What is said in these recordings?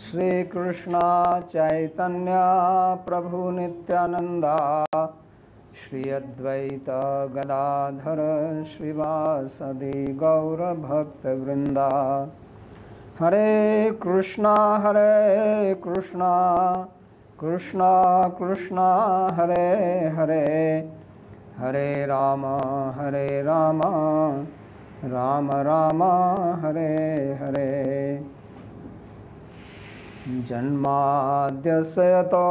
श्री कृष्णा चैतन्य प्रभु नित्यानंदा श्री अद्वैत गदाधर श्रीवासदि गौर भक्त वृंदा। हरे कृष्णा कृष्णा कृष्णा हरे हरे, हरे राम राम राम हरे हरे। जन्माद्यस्य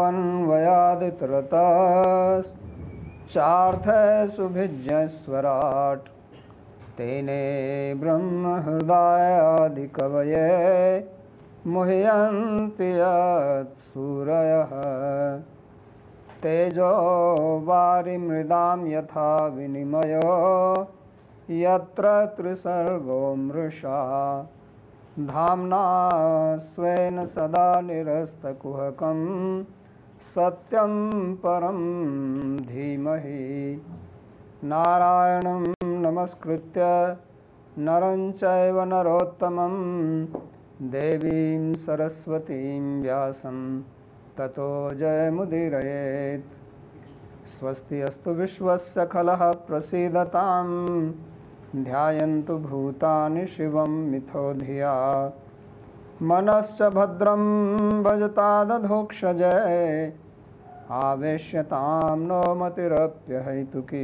यतोऽन्वयादितरतश्चार्थसुभिज्ञस्वराट् तेने ब्रह्महृदायादिकवये मुह्यन्ति यत्सूरयः। तेजो वारिमृदां यथा विनिमयो यत्र त्रिसर्गो मृषा धाम्ना स्वेन सदा निरस्तकुहकं सत्यं परं धीमहि। नारायणं नमस्कृत्य नरं चैव नरोत्तमं देवीं सरस्वतीं व्यासं ततो जयमुदीरयेत्। स्वस्ति अस्तु विश्वस्य खलः प्रसीदतां ध्यायन्तु भूतानि शिवं मिथो धिया। मनश्च भद्रं भजतादधोक्षजय आवेश्यतां नो मतिरप्यहैतुकी।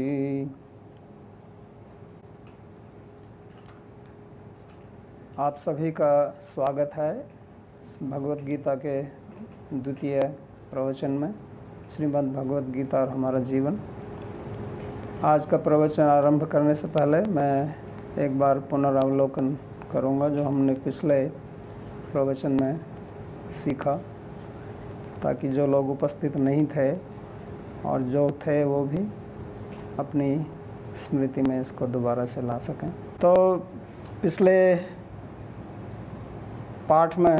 आप सभी का स्वागत है भगवत गीता के द्वितीय प्रवचन में, श्रीमद् भगवत गीता और हमारा जीवन। आज का प्रवचन आरंभ करने से पहले मैं एक बार पुनरावलोकन करूंगा जो हमने पिछले प्रवचन में सीखा, ताकि जो लोग उपस्थित नहीं थे और जो थे वो भी अपनी स्मृति में इसको दोबारा से ला सकें। तो पिछले पाठ में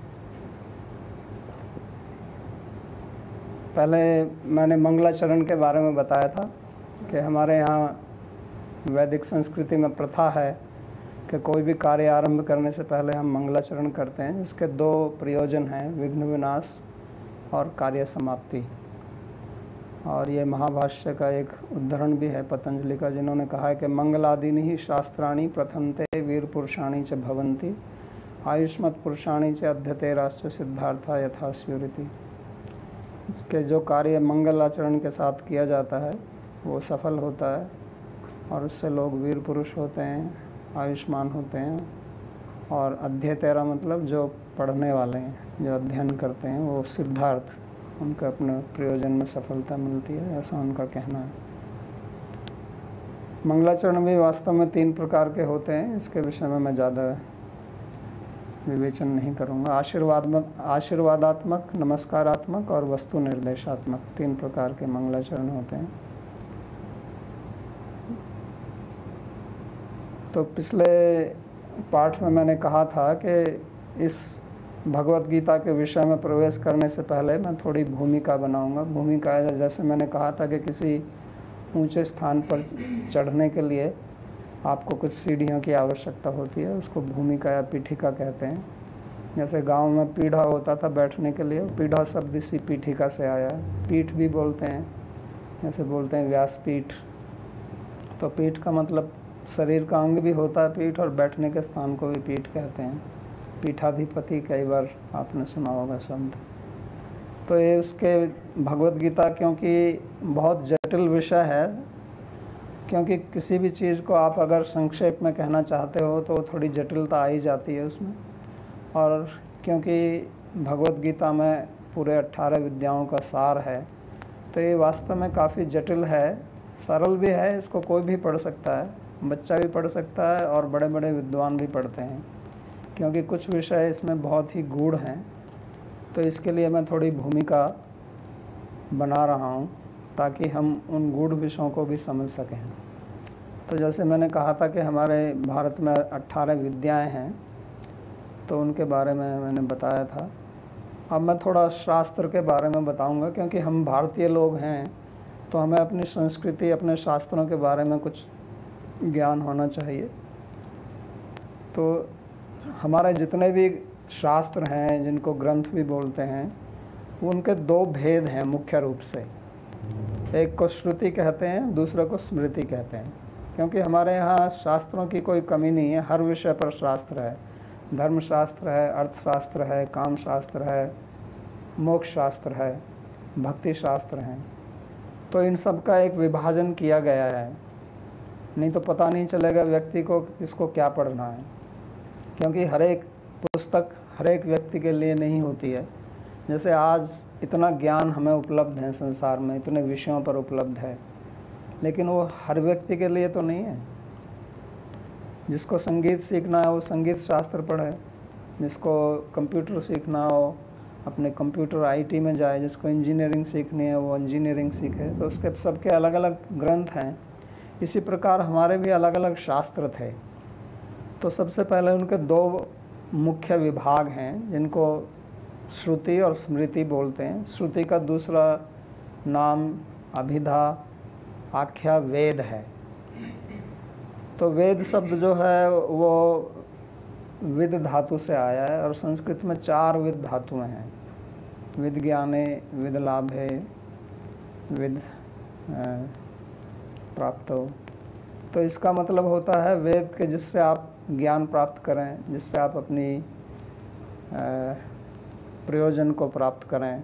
पहले मैंने मंगलाचरण के बारे में बताया था कि हमारे यहाँ वैदिक संस्कृति में प्रथा है कि कोई भी कार्य आरंभ करने से पहले हम मंगलाचरण करते हैं, जिसके दो प्रयोजन हैं, विघ्न विनाश और कार्य समाप्ति। और ये महाभाष्य का एक उद्धरण भी है पतंजलि का, जिन्होंने कहा है कि मंगलादीनि ही शास्त्राणि प्रथमते वीर पुरुषाणि च भवन्ति आयुष्मत् पुरुषाणि च अध्यतेराश्च सिद्धार्था यथा स्युरिति। इसके जो कार्य मंगलाचरण के साथ किया जाता है वो सफल होता है और उससे लोग वीर पुरुष होते हैं, आयुष्मान होते हैं। और अध्यतेरा मतलब जो पढ़ने वाले हैं, जो अध्ययन करते हैं, वो सिद्धार्थ, उनका अपने प्रयोजन में सफलता मिलती है, ऐसा उनका कहना है। मंगलाचरण भी वास्तव में 3 प्रकार के होते हैं, इसके विषय में मैं ज़्यादा विवेचन नहीं करूँगा। आशीर्वादात्मक, नमस्कारात्मक और वस्तु निर्देशात्मक 3 प्रकार के मंगलाचरण होते हैं। तो पिछले पाठ में मैंने कहा था कि इस भगवत गीता के विषय में प्रवेश करने से पहले मैं थोड़ी भूमिका बनाऊंगा। भूमिका जैसे मैंने कहा था कि किसी ऊंचे स्थान पर चढ़ने के लिए आपको कुछ सीढ़ियों की आवश्यकता होती है, उसको भूमिका या पीठिका कहते हैं। जैसे गांव में पीढ़ा होता था बैठने के लिए, पीढ़ा शब्द इसी पीठिका से आया है। पीठ भी बोलते हैं, जैसे बोलते हैं व्यासपीठ। तो पीठ का मतलब शरीर का अंग भी होता है पीठ, और बैठने के स्थान को भी पीठ कहते हैं। पीठाधिपति कई बार आपने सुना होगा शब्द। तो ये उसके भगवत गीता क्योंकि बहुत जटिल विषय है, क्योंकि किसी भी चीज़ को आप अगर संक्षेप में कहना चाहते हो तो थोड़ी जटिलता आ ही जाती है उसमें। और क्योंकि भगवत गीता में पूरे 18 विद्याओं का सार है, तो ये वास्तव में काफ़ी जटिल है। सरल भी है, इसको कोई भी पढ़ सकता है, बच्चा भी पढ़ सकता है और बड़े बड़े विद्वान भी पढ़ते हैं, क्योंकि कुछ विषय इसमें बहुत ही गूढ़ हैं। तो इसके लिए मैं थोड़ी भूमिका बना रहा हूँ ताकि हम उन गूढ़ विषयों को भी समझ सकें। तो जैसे मैंने कहा था कि हमारे भारत में 18 विद्याएं हैं, तो उनके बारे में मैंने बताया था। अब मैं थोड़ा शास्त्र के बारे में बताऊंगा, क्योंकि हम भारतीय लोग हैं तो हमें अपनी संस्कृति, अपने शास्त्रों के बारे में कुछ ज्ञान होना चाहिए। तो हमारे जितने भी शास्त्र हैं, जिनको ग्रंथ भी बोलते हैं, उनके दो भेद हैं मुख्य रूप से। एक को श्रुति कहते हैं, दूसरे को स्मृति कहते हैं। क्योंकि हमारे यहाँ शास्त्रों की कोई कमी नहीं है, हर विषय पर शास्त्र है। धर्मशास्त्र है, अर्थशास्त्र है, काम शास्त्र है, मोक्ष शास्त्र है, भक्ति शास्त्र हैं। तो इन सब का एक विभाजन किया गया है, नहीं तो पता नहीं चलेगा व्यक्ति को किसको क्या पढ़ना है। क्योंकि हर एक पुस्तक हर एक व्यक्ति के लिए नहीं होती है। जैसे आज इतना ज्ञान हमें उपलब्ध है संसार में, इतने विषयों पर उपलब्ध है, लेकिन वो हर व्यक्ति के लिए तो नहीं है। जिसको संगीत सीखना है वो संगीत शास्त्र पढ़े, जिसको कंप्यूटर सीखना हो अपने कंप्यूटर आईटी में जाए, जिसको इंजीनियरिंग सीखनी है वो इंजीनियरिंग सीखे। तो उसके सबके अलग अलग ग्रंथ हैं। इसी प्रकार हमारे भी अलग अलग शास्त्र थे। तो सबसे पहले उनके दो मुख्य विभाग हैं, जिनको श्रुति और स्मृति बोलते हैं। श्रुति का दूसरा नाम अभिधा आख्या वेद है। तो वेद शब्द जो है वो विद धातु से आया है, और संस्कृत में 4 विद धातुएं हैं। विज्ञाने, विद लाभे, विद प्राप्तो। तो इसका मतलब होता है वेद के जिससे आप ज्ञान प्राप्त करें, जिससे आप अपनी प्रयोजन को प्राप्त करें,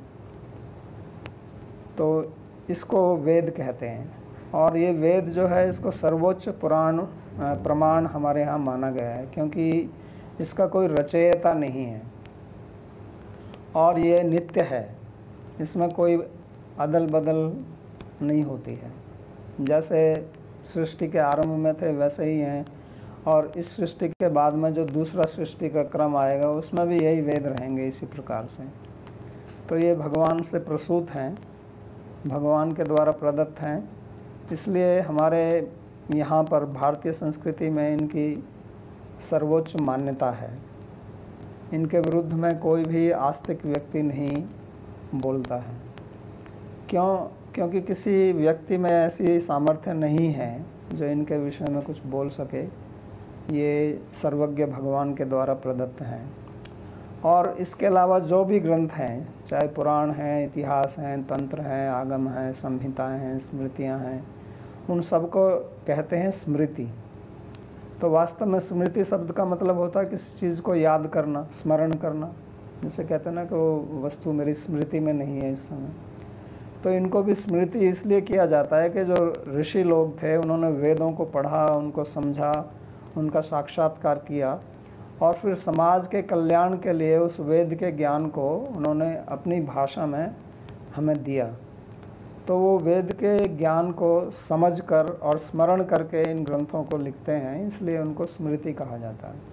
तो इसको वेद कहते हैं। और ये वेद जो है इसको सर्वोच्च प्रमाण हमारे यहाँ माना गया है, क्योंकि इसका कोई रचयिता नहीं है और ये नित्य है। इसमें कोई अदल बदल नहीं होती है। जैसे सृष्टि के आरंभ में थे वैसे ही हैं, और इस सृष्टि के बाद में जो दूसरा सृष्टि का क्रम आएगा उसमें भी यही वेद रहेंगे इसी प्रकार से। तो ये भगवान से प्रसूत हैं, भगवान के द्वारा प्रदत्त हैं। इसलिए हमारे यहाँ पर भारतीय संस्कृति में इनकी सर्वोच्च मान्यता है। इनके विरुद्ध में कोई भी आस्तिक व्यक्ति नहीं बोलता है। क्योंकि किसी व्यक्ति में ऐसी सामर्थ्य नहीं है जो इनके विषय में कुछ बोल सके। ये सर्वज्ञ भगवान के द्वारा प्रदत्त हैं। और इसके अलावा जो भी ग्रंथ हैं, चाहे पुराण हैं, इतिहास हैं, तंत्र हैं, आगम हैं, संहिताएं हैं, स्मृतियां हैं, उन सबको कहते हैं स्मृति। तो वास्तव में स्मृति शब्द का मतलब होता है किसी चीज़ को याद करना, स्मरण करना। जैसे कहते हैं ना कि वो वस्तु मेरी स्मृति में नहीं है इस समय। तो इनको भी स्मृति इसलिए किया जाता है कि जो ऋषि लोग थे उन्होंने वेदों को पढ़ा, उनको समझा, उनका साक्षात्कार किया, और फिर समाज के कल्याण के लिए उस वेद के ज्ञान को उन्होंने अपनी भाषा में हमें दिया। तो वो वेद के ज्ञान को समझकर और स्मरण करके इन ग्रंथों को लिखते हैं, इसलिए उनको स्मृति कहा जाता है।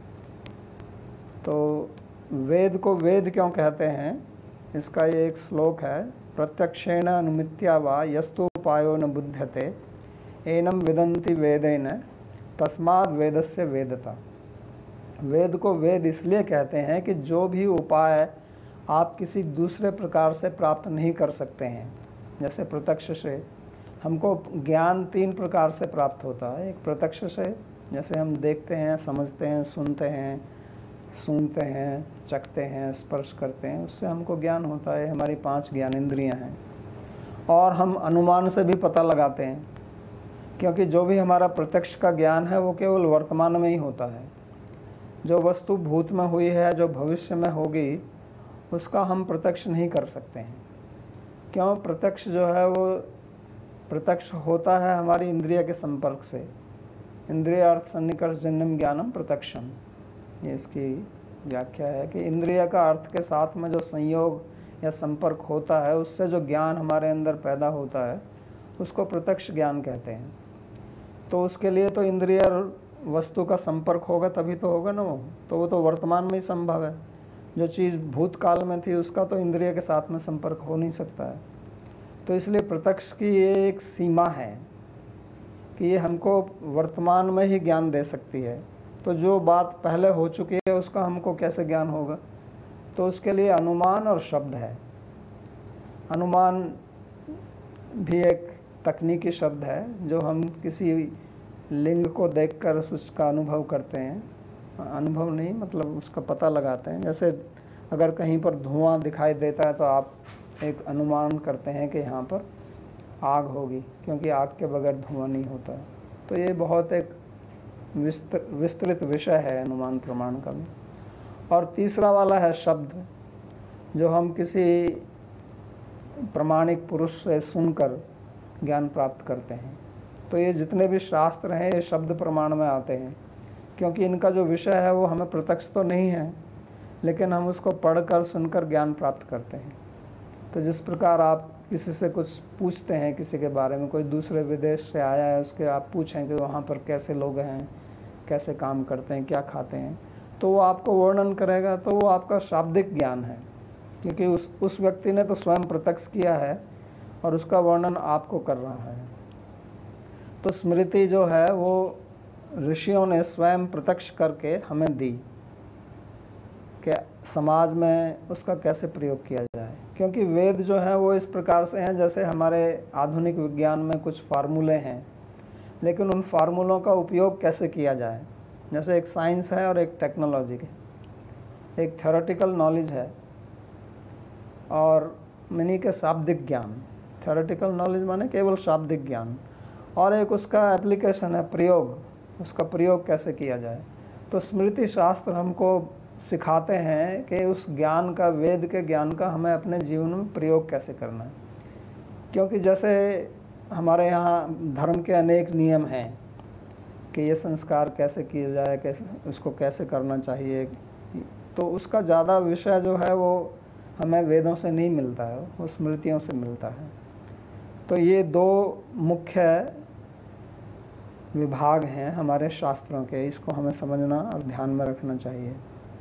तो वेद को वेद क्यों कहते हैं, इसका ये एक श्लोक है। प्रत्यक्षेण अनुमित्या वा यस्तु उपायो न बुध्यते एनम विदन्ति वेदेन तस्माद् वेदस्य वेदता। वेद को वेद इसलिए कहते हैं कि जो भी उपाय आप किसी दूसरे प्रकार से प्राप्त नहीं कर सकते हैं, जैसे प्रत्यक्ष से हमको ज्ञान 3 प्रकार से प्राप्त होता है। एक प्रत्यक्ष से, जैसे हम देखते हैं, समझते हैं, सुनते हैं, सूंघते हैं, चखते हैं, स्पर्श करते हैं, उससे हमको ज्ञान होता है। हमारी 5 ज्ञानेंद्रियां हैं। और हम अनुमान से भी पता लगाते हैं, क्योंकि जो भी हमारा प्रत्यक्ष का ज्ञान है वो केवल वर्तमान में ही होता है। जो वस्तु भूत में हुई है, जो भविष्य में होगी, उसका हम प्रत्यक्ष नहीं कर सकते हैं। क्यों? प्रत्यक्ष जो है वो प्रत्यक्ष होता है हमारी इंद्रिय के संपर्क से। इंद्रिय अर्थ सन्निकर्ष जन्यम ज्ञानम प्रत्यक्षम, ये इसकी व्याख्या है कि इंद्रिय का अर्थ के साथ में जो संयोग या संपर्क होता है, उससे जो ज्ञान हमारे अंदर पैदा होता है उसको प्रत्यक्ष ज्ञान कहते हैं। तो उसके लिए तो इंद्रिय वस्तु का संपर्क होगा तभी तो होगा ना वो तो वर्तमान में ही संभव है। जो चीज़ भूतकाल में थी उसका तो इंद्रिय के साथ में संपर्क हो नहीं सकता है। तो इसलिए प्रत्यक्ष की ये एक सीमा है कि ये हमको वर्तमान में ही ज्ञान दे सकती है। तो जो बात पहले हो चुकी है उसका हमको कैसे ज्ञान होगा? तो उसके लिए अनुमान और शब्द है। अनुमान भी एक तकनीकी शब्द है जो हम किसी लिंग को देखकर उसका अनुभव करते हैं। अनुभव नहीं, मतलब उसका पता लगाते हैं। जैसे अगर कहीं पर धुआं दिखाई देता है तो आप एक अनुमान करते हैं कि यहाँ पर आग होगी, क्योंकि आग के बगैर धुआं नहीं होता। तो ये बहुत एक विस्तृत विषय है अनुमान प्रमाण का भी। और तीसरा वाला है शब्द, जो हम किसी प्रामाणिक पुरुष से सुनकर ज्ञान प्राप्त करते हैं। तो ये जितने भी शास्त्र हैं ये शब्द प्रमाण में आते हैं, क्योंकि इनका जो विषय है वो हमें प्रत्यक्ष तो नहीं है, लेकिन हम उसको पढ़कर सुनकर ज्ञान प्राप्त करते हैं। तो जिस प्रकार आप किसी से कुछ पूछते हैं, किसी के बारे में, कोई दूसरे विदेश से आया है, उसके आप पूछें कि वहाँ पर कैसे लोग हैं, कैसे काम करते हैं, क्या खाते हैं, तो वो आपको वर्णन करेगा। तो वो आपका शाब्दिक ज्ञान है, क्योंकि उस व्यक्ति ने तो स्वयं प्रत्यक्ष किया है और उसका वर्णन आपको कर रहा है। तो स्मृति जो है वो ऋषियों ने स्वयं प्रत्यक्ष करके हमें दी कि समाज में उसका कैसे प्रयोग किया जाए। क्योंकि वेद जो है वो इस प्रकार से हैं, जैसे हमारे आधुनिक विज्ञान में कुछ फार्मूले हैं, लेकिन उन फार्मूलों का उपयोग कैसे किया जाए। जैसे एक साइंस है और एक टेक्नोलॉजी है, एक थ्योरेटिकल नॉलेज है और मिनी के शाब्दिक ज्ञान। थ्योरेटिकल नॉलेज माने केवल शाब्दिक ज्ञान, और एक उसका एप्लीकेशन है, प्रयोग, उसका प्रयोग कैसे किया जाए। तो स्मृति शास्त्र हमको सिखाते हैं कि उस ज्ञान का, वेद के ज्ञान का हमें अपने जीवन में प्रयोग कैसे करना है। क्योंकि जैसे हमारे यहाँ धर्म के अनेक नियम हैं कि ये संस्कार कैसे किया जाए, कैसे उसको कैसे करना चाहिए, तो उसका ज़्यादा विषय जो है वो हमें वेदों से नहीं मिलता है, वो स्मृतियों से मिलता है। तो ये दो मुख्य विभाग हैं हमारे शास्त्रों के, इसको हमें समझना और ध्यान में रखना चाहिए।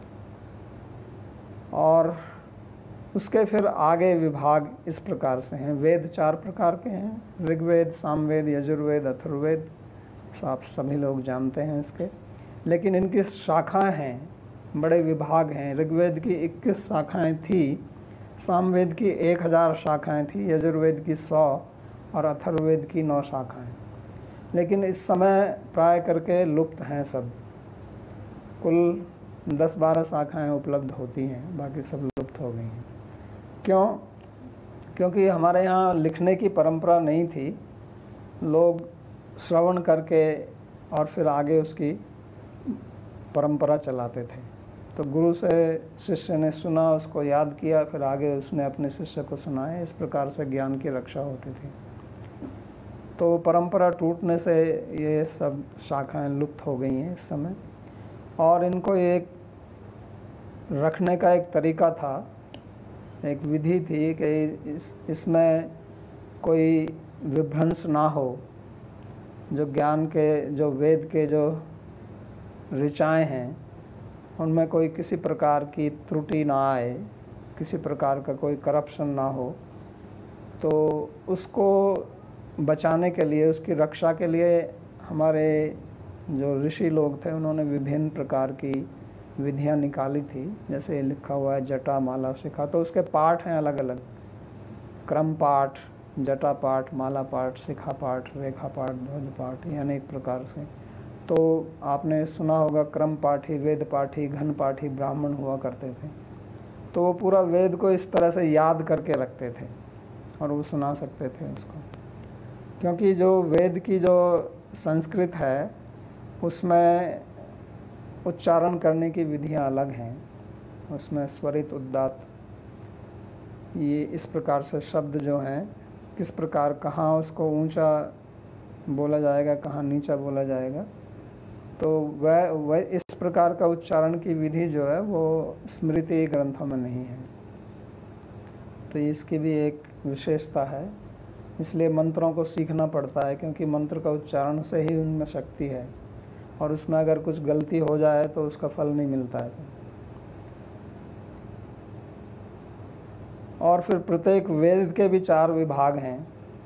और उसके फिर आगे विभाग इस प्रकार से हैं। वेद 4 प्रकार के हैं, ऋग्वेद, सामवेद, यजुर्वेद, अथर्ववेद, आप सभी लोग जानते हैं इसके। लेकिन इनकी शाखाएं हैं, बड़े विभाग हैं। ऋग्वेद की 21 शाखाएं थी, सामवेद की 1000 शाखाएं थी, यजुर्वेद की 100 और अथर्ववेद की 9 शाखाएं। लेकिन इस समय प्राय करके लुप्त हैं सब। कुल 10-12 शाखाएं उपलब्ध होती हैं, बाकी सब लुप्त हो गई हैं। क्यों? क्योंकि हमारे यहाँ लिखने की परंपरा नहीं थी, लोग श्रवण करके और फिर आगे उसकी परंपरा चलाते थे। तो गुरु से शिष्य ने सुना, उसको याद किया, फिर आगे उसने अपने शिष्य को सुनाया। इस प्रकार से ज्ञान की रक्षा होती थी। तो परंपरा टूटने से ये सब शाखाएं लुप्त हो गई हैं इस समय। और इनको एक रखने का एक तरीका था, एक विधि थी कि इसमें कोई विभ्रंश ना हो। जो ज्ञान के, जो वेद के जो ऋचाएँ हैं, उनमें कोई किसी प्रकार की त्रुटि ना आए, किसी प्रकार का कोई करप्शन ना हो। तो उसको बचाने के लिए, उसकी रक्षा के लिए हमारे जो ऋषि लोग थे उन्होंने विभिन्न प्रकार की विधियां निकाली थी। जैसे लिखा हुआ है जटा माला शिखा, तो उसके पाठ हैं अलग अलग, क्रम पाठ, जटा पाठ, माला पाठ, शिखा पाठ, रेखा पाठ, ध्वज पाठ, ये अनेक प्रकार से। तो आपने सुना होगा क्रम पाठी, वेद पाठी, घन पाठी ब्राह्मण हुआ करते थे। तो वो पूरा वेद को इस तरह से याद करके रखते थे और वो सुना सकते थे उसको। क्योंकि जो वेद की जो संस्कृत है उसमें उच्चारण करने की विधियां अलग हैं, उसमें स्वरित, उद्दात, ये इस प्रकार से शब्द जो हैं किस प्रकार, कहाँ उसको ऊंचा बोला जाएगा, कहाँ नीचा बोला जाएगा, तो वह इस प्रकार का उच्चारण की विधि जो है वो स्मृति ग्रंथों में नहीं है। तो इसकी भी एक विशेषता है। इसलिए मंत्रों को सीखना पड़ता है, क्योंकि मंत्र का उच्चारण से ही उनमें शक्ति है, और उसमें अगर कुछ गलती हो जाए तो उसका फल नहीं मिलता है। और फिर प्रत्येक वेद के भी 4 विभाग हैं।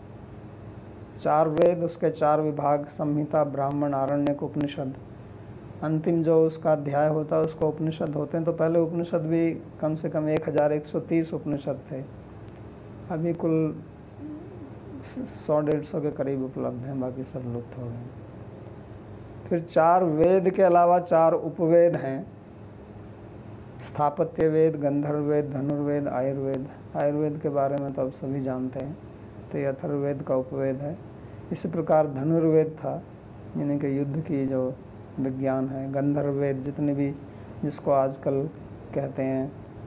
4 वेद, उसके 4 विभाग, संहिता, ब्राह्मण, आरण्यक, उपनिषद। अंतिम जो उसका अध्याय होता है उसको उपनिषद होते हैं। तो पहले उपनिषद भी कम से कम 1130 उपनिषद थे, अभी कुल 100-150 के करीब उपलब्ध हैं, बाकी सब लुप्त हो गए। फिर 4 वेद के अलावा 4 उपवेद हैं, स्थापत्य वेद, गंधर्व वेद, धनुर्वेद, आयुर्वेद। आयुर्वेद के बारे में तो अब सभी जानते हैं, तो ये अथर्ववेद का उपवेद है। इसी प्रकार धनुर्वेद था, यानी कि युद्ध की जो विज्ञान है। गंधर्व वेद जितने भी, जिसको आजकल कहते हैं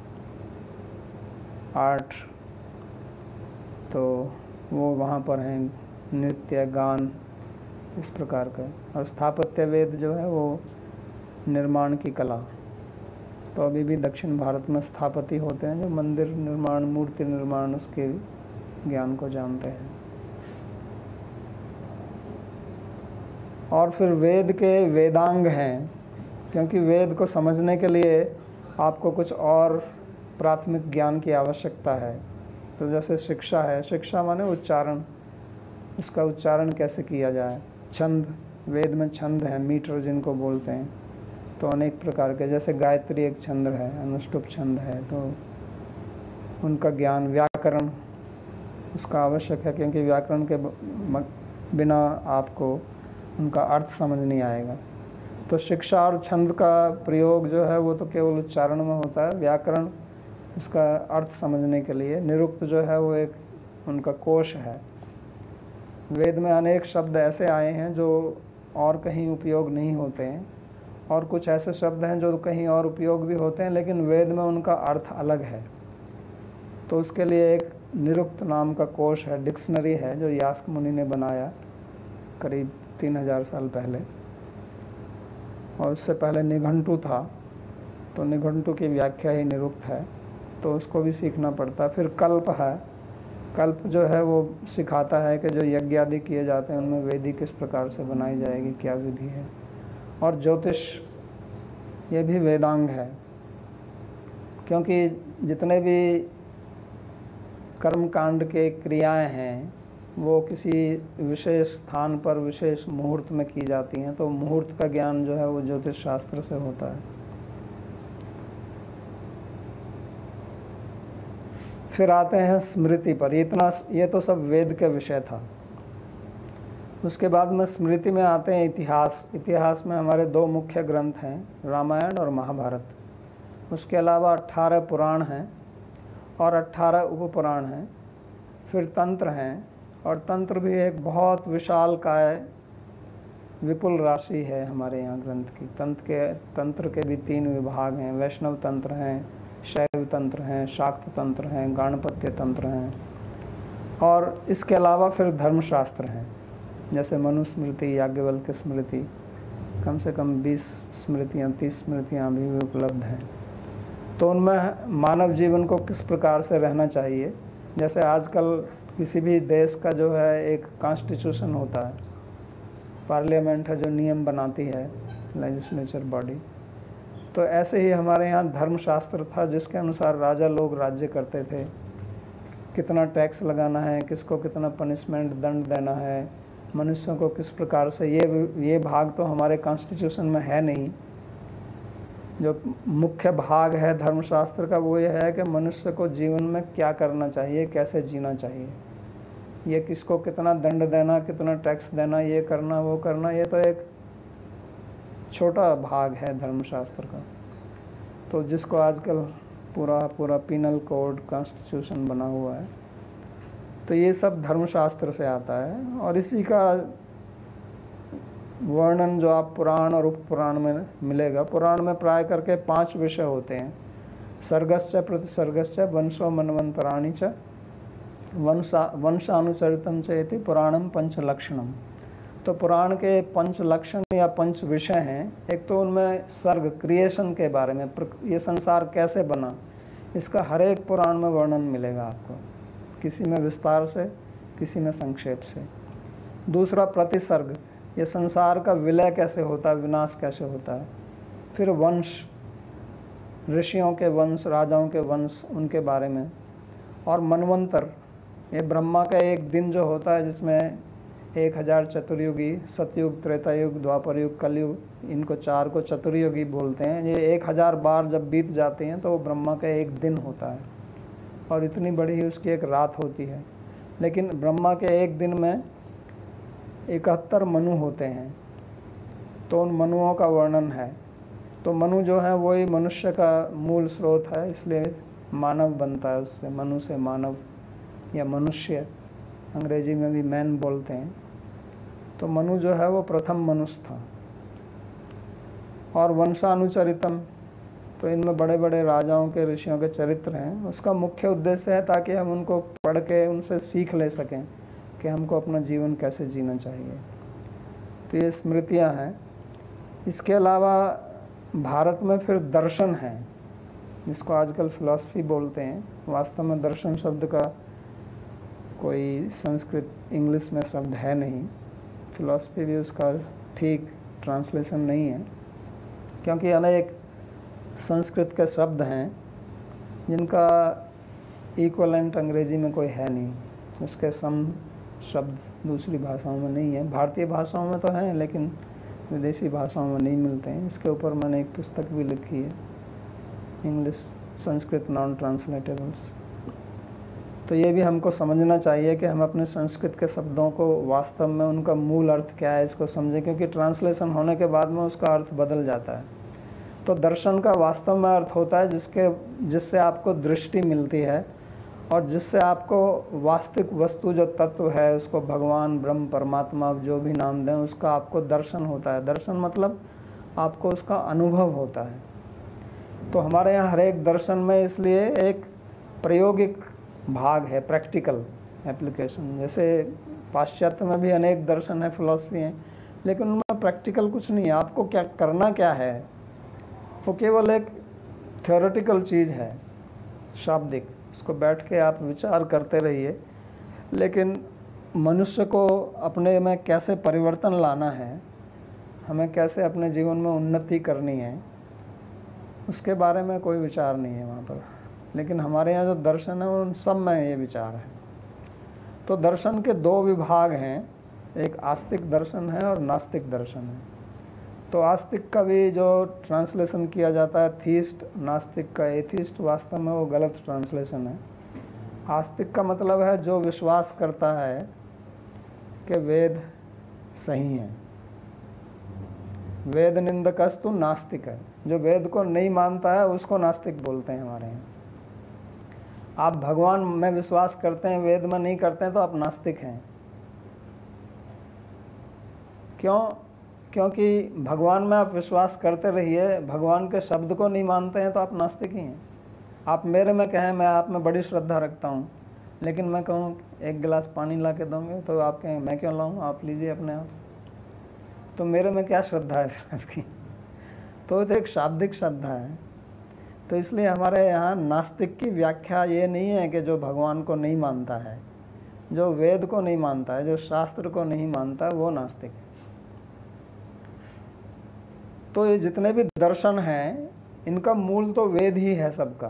आर्ट, तो वो वहाँ पर हैं, नृत्य, गान, इस प्रकार का। और स्थापत्य वेद जो है वो निर्माण की कला। तो अभी भी दक्षिण भारत में स्थापति होते हैं जो मंदिर निर्माण, मूर्ति निर्माण, उसके ज्ञान को जानते हैं। और फिर वेद के वेदांग हैं, क्योंकि वेद को समझने के लिए आपको कुछ और प्राथमिक ज्ञान की आवश्यकता है। तो जैसे शिक्षा है, शिक्षा माने उच्चारण, इसका उच्चारण कैसे किया जाए। छंद, वेद में छंद है, मीटर जिनको बोलते हैं, तो अनेक प्रकार के, जैसे गायत्री एक छंद है, अनुष्टुप छंद है, तो उनका ज्ञान। व्याकरण उसका आवश्यक है, क्योंकि व्याकरण के बिना आपको उनका अर्थ समझ नहीं आएगा। तो शिक्षा और छंद का प्रयोग जो है वो तो केवल उच्चारण में होता है। व्याकरण इसका अर्थ समझने के लिए। निरुक्त जो है वो एक उनका कोश है। वेद में अनेक शब्द ऐसे आए हैं जो और कहीं उपयोग नहीं होते हैं, और कुछ ऐसे शब्द हैं जो कहीं और उपयोग भी होते हैं, लेकिन वेद में उनका अर्थ अलग है। तो उसके लिए एक निरुक्त नाम का कोश है, डिक्शनरी है, जो यास्क मुनि ने बनाया करीब 3000 साल पहले। और उससे पहले निघंटु था, तो निघंटु की व्याख्या ही निरुक्त है, तो उसको भी सीखना पड़ता है। फिर कल्प है, कल्प जो है वो सिखाता है कि जो यज्ञ आदि किए जाते हैं उनमें वेदी किस प्रकार से बनाई जाएगी, क्या विधि है। और ज्योतिष, ये भी वेदांग है, क्योंकि जितने भी कर्मकांड के क्रियाएं हैं वो किसी विशेष स्थान पर विशेष मुहूर्त में की जाती हैं, तो मुहूर्त का ज्ञान जो है वो ज्योतिष शास्त्र से होता है। फिर आते हैं स्मृति पर। ये तो सब वेद के विषय था। उसके बाद में स्मृति में आते हैं इतिहास। इतिहास में हमारे 2 मुख्य ग्रंथ हैं, रामायण और महाभारत। उसके अलावा 18 पुराण हैं और 18 उपपुराण हैं। फिर तंत्र हैं, और तंत्र भी एक बहुत विशाल काय विपुल राशि है हमारे यहाँ ग्रंथ की। तंत्र के भी 3 विभाग हैं, वैष्णव तंत्र हैं, शैव तंत्र हैं, शाक्त तंत्र हैं, गाणपत्य तंत्र हैं। और इसके अलावा फिर धर्मशास्त्र हैं, जैसे मनुस्मृति, याज्ञवल्क्य स्मृति, कम से कम 20 स्मृतियाँ, 30 स्मृतियाँ अभी भी उपलब्ध हैं। तो उनमें मानव जीवन को किस प्रकार से रहना चाहिए। जैसे आजकल किसी भी देश का जो है एक कॉन्स्टिट्यूशन होता है, पार्लियामेंट है जो नियम बनाती है, लेजिस्लेचर बॉडी। तो ऐसे ही हमारे यहाँ धर्मशास्त्र था, जिसके अनुसार राजा लोग राज्य करते थे। कितना टैक्स लगाना है, किसको कितना पनिशमेंट, दंड देना है, मनुष्यों को किस प्रकार से, ये भाग तो हमारे कॉन्स्टिट्यूशन में है नहीं। जो मुख्य भाग है धर्मशास्त्र का वो ये है कि मनुष्य को जीवन में क्या करना चाहिए, कैसे जीना चाहिए। ये किसको कितना दंड देना, कितना टैक्स देना, ये करना वो करना, ये तो एक छोटा भाग है धर्मशास्त्र का। तो जिसको आजकल पूरा पीनल कोड, कॉन्स्टिट्यूशन बना हुआ है, तो ये सब धर्मशास्त्र से आता है। और इसी का वर्णन जो आप पुराण और उपपुराण में मिलेगा। पुराण में प्राय करके 5 विषय होते हैं, सर्गश्च प्रतिसर्गश्च वंशो मनवंतराणि च वंशानुचरितम चेति पुराणम पंचलक्षणम। तो पुराण के 5 लक्षण या 5 विषय हैं। एक तो उनमें सर्ग, क्रिएशन के बारे में, ये संसार कैसे बना, इसका हर एक पुराण में वर्णन मिलेगा आपको, किसी में विस्तार से, किसी में संक्षेप से। दूसरा प्रतिसर्ग, ये संसार का विलय कैसे होता है, विनाश कैसे होता है। फिर वंश, ऋषियों के वंश, राजाओं के वंश, उनके बारे में। और मनवंतर, ये ब्रह्मा का एक दिन जो होता है जिसमें 1000 चतुर्युगी, सतयुग, त्रेतायुग, द्वापर युग, कलयुग, इनको 4 को चतुर्युगी बोलते हैं। ये 1000 बार जब बीत जाते हैं तो वो ब्रह्मा का एक दिन होता है, और इतनी बड़ी उसकी एक रात होती है। लेकिन ब्रह्मा के एक दिन में 71 मनु होते हैं, तो उन मनुओं का वर्णन है। तो मनु जो है वही मनुष्य का मूल स्रोत है, इसलिए मानव बनता है उससे, मनु से मानव या मनुष्य, अंग्रेजी में भी मैन बोलते हैं। तो मनु जो है वो प्रथम मनुष्य था। और वंशानुचरितम, तो इनमें बड़े बड़े राजाओं के, ऋषियों के चरित्र हैं। उसका मुख्य उद्देश्य है ताकि हम उनको पढ़ के उनसे सीख ले सकें कि हमको अपना जीवन कैसे जीना चाहिए। तो ये स्मृतियाँ हैं। इसके अलावा भारत में फिर दर्शन है, जिसको आजकल फिलॉसफी बोलते हैं। वास्तव में दर्शन शब्द का कोई संस्कृत इंग्लिश में शब्द है नहीं, फिलॉसफी भी उसका ठीक ट्रांसलेशन नहीं है, क्योंकि अनेक संस्कृत के शब्द हैं जिनका इक्वलेंट अंग्रेजी में कोई है नहीं, उसके सम शब्द दूसरी भाषाओं में नहीं है। भारतीय भाषाओं में तो हैं लेकिन विदेशी भाषाओं में नहीं मिलते हैं। इसके ऊपर मैंने एक पुस्तक भी लिखी है, इंग्लिश संस्कृत नॉन ट्रांसलेटेबल्स। तो ये भी हमको समझना चाहिए कि हम अपने संस्कृत के शब्दों को वास्तव में उनका मूल अर्थ क्या है इसको समझें, क्योंकि ट्रांसलेशन होने के बाद में उसका अर्थ बदल जाता है। तो दर्शन का वास्तव में अर्थ होता है जिससे आपको दृष्टि मिलती है और जिससे आपको वास्तविक वस्तु जो तत्व है, उसको भगवान, ब्रह्म, परमात्मा, जो भी नाम दें, उसका आपको दर्शन होता है। दर्शन मतलब आपको उसका अनुभव होता है। तो हमारे यहाँ हर एक दर्शन में इसलिए एक प्रायोगिक भाग है, प्रैक्टिकल एप्लीकेशन। जैसे पाश्चात्य में भी अनेक दर्शन है, फिलॉसफी हैं, लेकिन उनमें प्रैक्टिकल कुछ नहीं है। आपको क्या करना क्या है, वो केवल एक थ्योरेटिकल चीज़ है, शाब्दिक। इसको बैठ के आप विचार करते रहिए, लेकिन मनुष्य को अपने में कैसे परिवर्तन लाना है, हमें कैसे अपने जीवन में उन्नति करनी है, उसके बारे में कोई विचार नहीं है वहाँ पर। लेकिन हमारे यहाँ जो दर्शन है उन सब में ये विचार है। तो दर्शन के दो विभाग हैं, एक आस्तिक दर्शन है और नास्तिक दर्शन है। तो आस्तिक का भी जो ट्रांसलेशन किया जाता है थीस्ट, नास्तिक का एथिस्ट, वास्तव में वो गलत ट्रांसलेशन है। आस्तिक का मतलब है जो विश्वास करता है कि वेद सही है। वेद निंदकस्तु नास्तिक है, जो वेद को नहीं मानता है उसको नास्तिक बोलते हैं हमारे यहाँ। आप भगवान में विश्वास करते हैं, वेद में नहीं करते हैं, तो आप नास्तिक हैं। क्यों? क्योंकि भगवान में आप विश्वास करते रहिए, भगवान के शब्द को नहीं मानते हैं तो आप नास्तिक ही हैं। आप मेरे में कहें मैं आप में बड़ी श्रद्धा रखता हूँ, लेकिन मैं कहूँ एक गिलास पानी ला के दोगे तो आप कहें मैं क्यों लाऊँ, आप लीजिए अपने आप। तो मेरे में क्या श्रद्धा है फिर आपकी? तो एक शाब्दिक श्रद्धा है। तो इसलिए हमारे यहाँ नास्तिक की व्याख्या ये नहीं है कि जो भगवान को नहीं मानता है, जो वेद को नहीं मानता है, जो शास्त्र को नहीं मानता है, वो नास्तिक है। तो ये जितने भी दर्शन हैं इनका मूल तो वेद ही है सबका।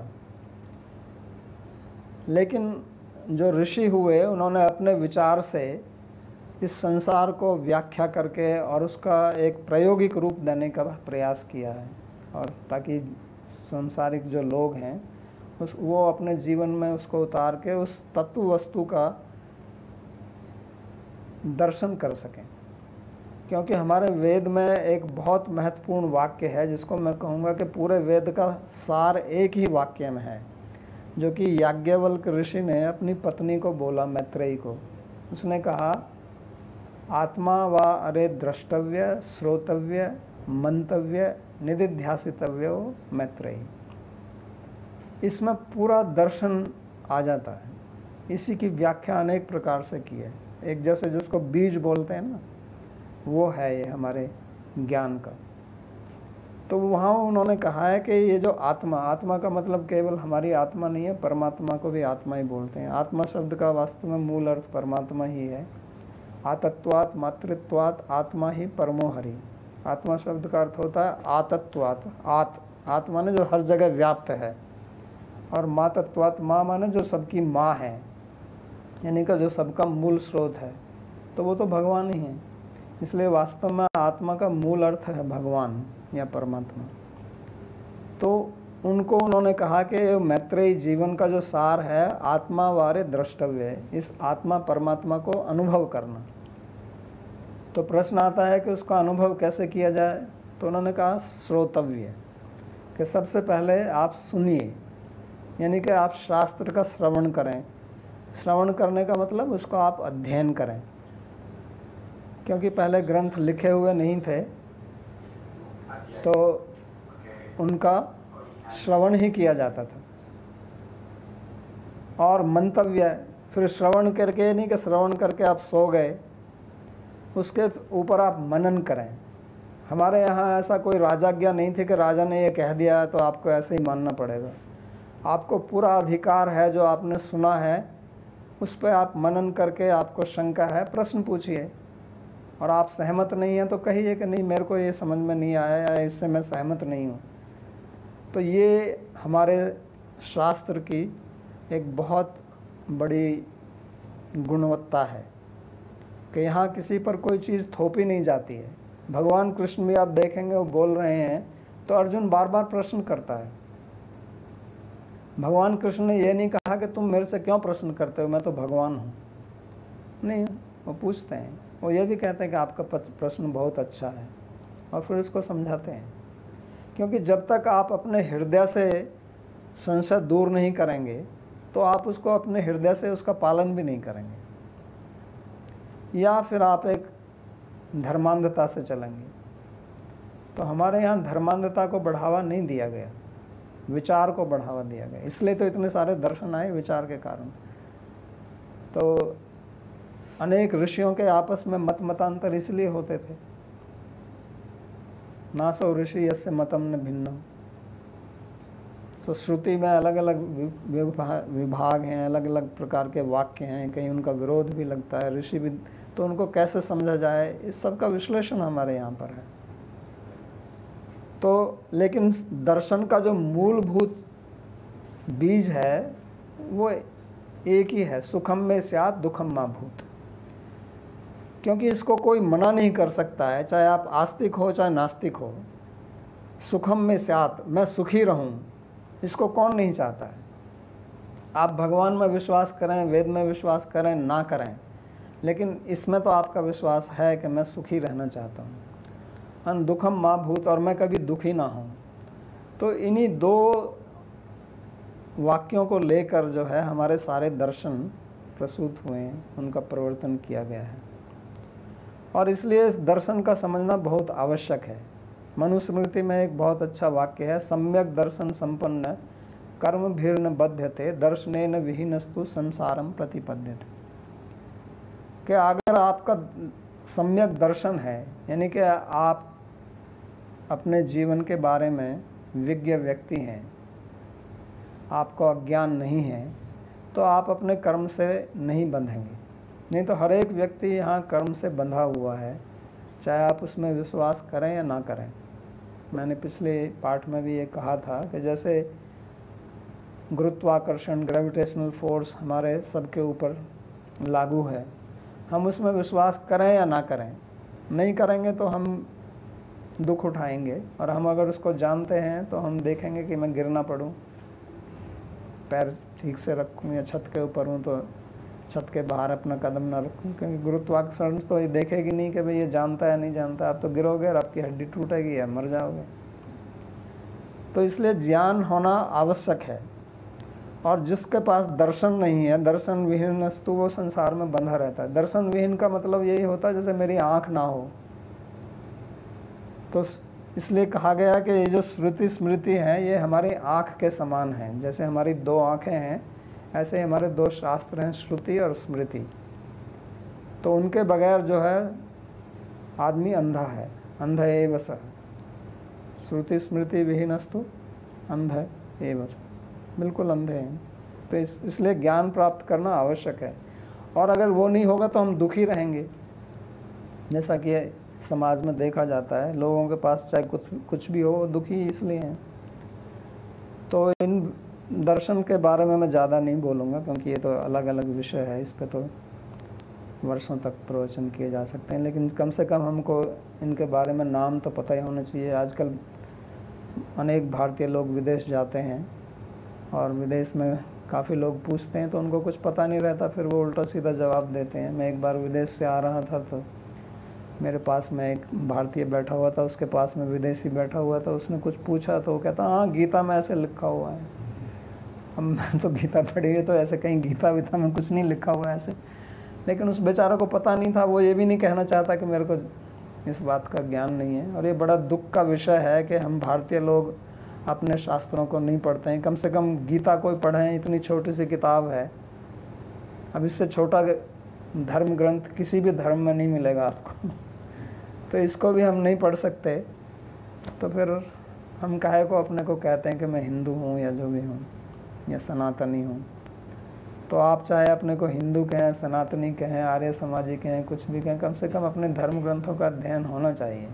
लेकिन जो ऋषि हुए उन्होंने अपने विचार से इस संसार को व्याख्या करके और उसका एक प्रायोगिक रूप देने का प्रयास किया है, और ताकि सांसारिक जो लोग हैं वो अपने जीवन में उसको उतार के उस तत्व वस्तु का दर्शन कर सकें। क्योंकि हमारे वेद में एक बहुत महत्वपूर्ण वाक्य है जिसको मैं कहूँगा कि पूरे वेद का सार एक ही वाक्य में है, जो कि याज्ञवल्क्य ऋषि ने अपनी पत्नी को बोला, मैत्रेयी को। उसने कहा, आत्मा वा अरे द्रष्टव्य, श्रोतव्य, मंतव्य, निदिध्यासितव्य मैत्रेयी। इसमें पूरा दर्शन आ जाता है। इसी की व्याख्या अनेक प्रकार से की है। एक जैसे जिसको बीज बोलते हैं ना, वो है ये हमारे ज्ञान का। तो वहाँ उन्होंने कहा है कि ये जो आत्मा, आत्मा का मतलब केवल हमारी आत्मा नहीं है, परमात्मा को भी आत्मा ही बोलते हैं। आत्मा शब्द का वास्तव में मूल अर्थ परमात्मा ही है। आतत्वात् मातृत्वात् आत्मा ही परमो हरि। आत्मा शब्द का अर्थ होता है आतत्वात्, आत्मा ने जो हर जगह व्याप्त है, और मातत्वात्, माँ माने जो सबकी माँ है, यानी कि जो सबका मूल स्रोत है, तो वो तो भगवान ही है। इसलिए वास्तव में आत्मा का मूल अर्थ है भगवान या परमात्मा। तो उनको उन्होंने कहा कि मैत्रेयी जीवन का जो सार है, आत्मा वारे द्रष्टव्य है, इस आत्मा परमात्मा को अनुभव करना। तो प्रश्न आता है कि उसका अनुभव कैसे किया जाए। तो उन्होंने कहा श्रोतव्य, कि सबसे पहले आप सुनिए, यानी कि आप शास्त्र का श्रवण करें। श्रवण करने का मतलब उसको आप अध्ययन करें, क्योंकि पहले ग्रंथ लिखे हुए नहीं थे, तो उनका श्रवण ही किया जाता था। और मंतव्य, फिर श्रवण करके नहीं कि श्रवण करके आप सो गए, उसके ऊपर आप मनन करें। हमारे यहाँ ऐसा कोई राजाज्ञा नहीं थी कि राजा ने ये कह दिया तो आपको ऐसे ही मानना पड़ेगा। आपको पूरा अधिकार है, जो आपने सुना है उस पर आप मनन करके, आपको शंका है प्रश्न पूछिए, और आप सहमत नहीं हैं तो कहिए कि नहीं मेरे को ये समझ में नहीं आया या इससे मैं सहमत नहीं हूँ। तो ये हमारे शास्त्र की एक बहुत बड़ी गुणवत्ता है कि यहाँ किसी पर कोई चीज़ थोपी नहीं जाती है। भगवान कृष्ण भी आप देखेंगे वो बोल रहे हैं तो अर्जुन बार बार प्रश्न करता है। भगवान कृष्ण ने ये नहीं कहा कि तुम मेरे से क्यों प्रश्न करते हो, मैं तो भगवान हूँ, नहीं, वो पूछते हैं। वो ये भी कहते हैं कि आपका प्रश्न बहुत अच्छा है, और फिर इसको समझाते हैं। क्योंकि जब तक आप अपने हृदय से संशय दूर नहीं करेंगे तो आप उसको अपने हृदय से उसका पालन भी नहीं करेंगे, या फिर आप एक धर्मांधता से चलेंगे। तो हमारे यहाँ धर्मांधता को बढ़ावा नहीं दिया गया, विचार को बढ़ावा दिया गया। इसलिए तो इतने सारे दर्शन आए विचार के कारण। तो अनेक ऋषियों के आपस में मत मतांतर इसलिए होते थे, नासो ऋषि यस्य मतम न भिन्नम। सो श्रुति में अलग अलग विभाग हैं, अलग अलग प्रकार के वाक्य हैं, कहीं उनका विरोध भी लगता है, ऋषि भी, तो उनको कैसे समझा जाए, इस सब का विश्लेषण हमारे यहाँ पर है। तो लेकिन दर्शन का जो मूलभूत बीज है वो एक ही है, सुखम में स्यात् दुखम मा भूत। क्योंकि इसको कोई मना नहीं कर सकता है, चाहे आप आस्तिक हो चाहे नास्तिक हो। सुखम में स्यात्, मैं सुखी रहूं, इसको कौन नहीं चाहता है। आप भगवान में विश्वास करें, वेद में विश्वास करें, ना करें, लेकिन इसमें तो आपका विश्वास है कि मैं सुखी रहना चाहता हूँ। अन दुखम मा भूत, और मैं कभी दुखी ना हूँ। तो इन्हीं दो वाक्यों को लेकर जो है हमारे सारे दर्शन प्रसूत हुए हैं, उनका प्रवर्तन किया गया है। और इसलिए इस दर्शन का समझना बहुत आवश्यक है। मनुस्मृति में एक बहुत अच्छा वाक्य है, सम्यक दर्शन संपन्न कर्म भीर्न बध्यते दर्शनेन विहीनस्तु संसारम प्रतिपद्यते। कि अगर आपका सम्यक दर्शन है, यानी कि आप अपने जीवन के बारे में विज्ञ व्यक्ति हैं, आपको अज्ञान नहीं है, तो आप अपने कर्म से नहीं बंधेंगे। नहीं तो हर एक व्यक्ति यहाँ कर्म से बंधा हुआ है, चाहे आप उसमें विश्वास करें या ना करें। मैंने पिछले पाठ में भी ये कहा था कि जैसे गुरुत्वाकर्षण, ग्रेविटेशनल फोर्स हमारे सबके ऊपर लागू है, हम उसमें विश्वास करें या ना करें, नहीं करेंगे तो हम दुख उठाएंगे, और हम अगर उसको जानते हैं तो हम देखेंगे कि मैं गिर ना पड़ूं, पैर ठीक से रखूं, या छत के ऊपर हूं तो छत के बाहर अपना कदम ना रखूं। क्योंकि गुरुत्वाकर्षण तो ये देखेगी नहीं कि भाई ये जानता है नहीं जानता, आप तो गिरोगे और आपकी हड्डी टूटेगी या मर जाओगे। तो इसलिए ज्ञान होना आवश्यक है। और जिसके पास दर्शन नहीं है, दर्शन विहीन वस्तु, वो संसार में बंधा रहता है। दर्शन विहीन का मतलब यही होता है जैसे मेरी आँख ना हो। तो इसलिए कहा गया कि ये जो श्रुति स्मृति है ये हमारी आँख के समान है। जैसे हमारी दो आँखें हैं, ऐसे हमारे दो शास्त्र हैं, श्रुति और स्मृति। तो उनके बगैर जो है आदमी अंधा है, अंध एव सः। श्रुति स्मृति विहीनस्तु अंध एव, बिल्कुल अंधे हैं। तो इसलिए ज्ञान प्राप्त करना आवश्यक है। और अगर वो नहीं होगा तो हम दुखी रहेंगे, जैसा कि समाज में देखा जाता है। लोगों के पास चाहे कुछ भी हो, वो दुखी इसलिए हैं। तो इन दर्शन के बारे में मैं ज़्यादा नहीं बोलूँगा, क्योंकि ये तो अलग अलग विषय है, इस पे तो वर्षों तक प्रवचन किए जा सकते हैं। लेकिन कम से कम हमको इनके बारे में नाम तो पता ही होना चाहिए। आजकल अनेक भारतीय लोग विदेश जाते हैं, और विदेश में काफ़ी लोग पूछते हैं तो उनको कुछ पता नहीं रहता, फिर वो उल्टा सीधा जवाब देते हैं। मैं एक बार विदेश से आ रहा था तो मेरे पास में एक भारतीय बैठा हुआ था, उसके पास में विदेशी बैठा हुआ था। उसने कुछ पूछा तो वो कहता हाँ गीता में ऐसे लिखा हुआ है। अब मैं तो गीता पढ़ी है तो ऐसे कहीं गीता वीता में कुछ नहीं लिखा हुआ है ऐसे। लेकिन उस बेचारा को पता नहीं था, वो ये भी नहीं कहना चाहता कि मेरे को इस बात का ज्ञान नहीं है। और ये बड़ा दुख का विषय है कि हम भारतीय लोग अपने शास्त्रों को नहीं पढ़ते हैं। कम से कम गीता कोई पढ़ें, इतनी छोटी सी किताब है। अब इससे छोटा धर्म ग्रंथ किसी भी धर्म में नहीं मिलेगा आपको। तो इसको भी हम नहीं पढ़ सकते, तो फिर हम काहे को अपने को कहते हैं कि मैं हिंदू हूँ या जो भी हूँ या सनातनी हूँ। तो आप चाहे अपने को हिंदू कहें, सनातनी कहें, आर्य समाजी कहें, कुछ भी कहें, कम से कम अपने धर्म ग्रंथों का अध्ययन होना चाहिए।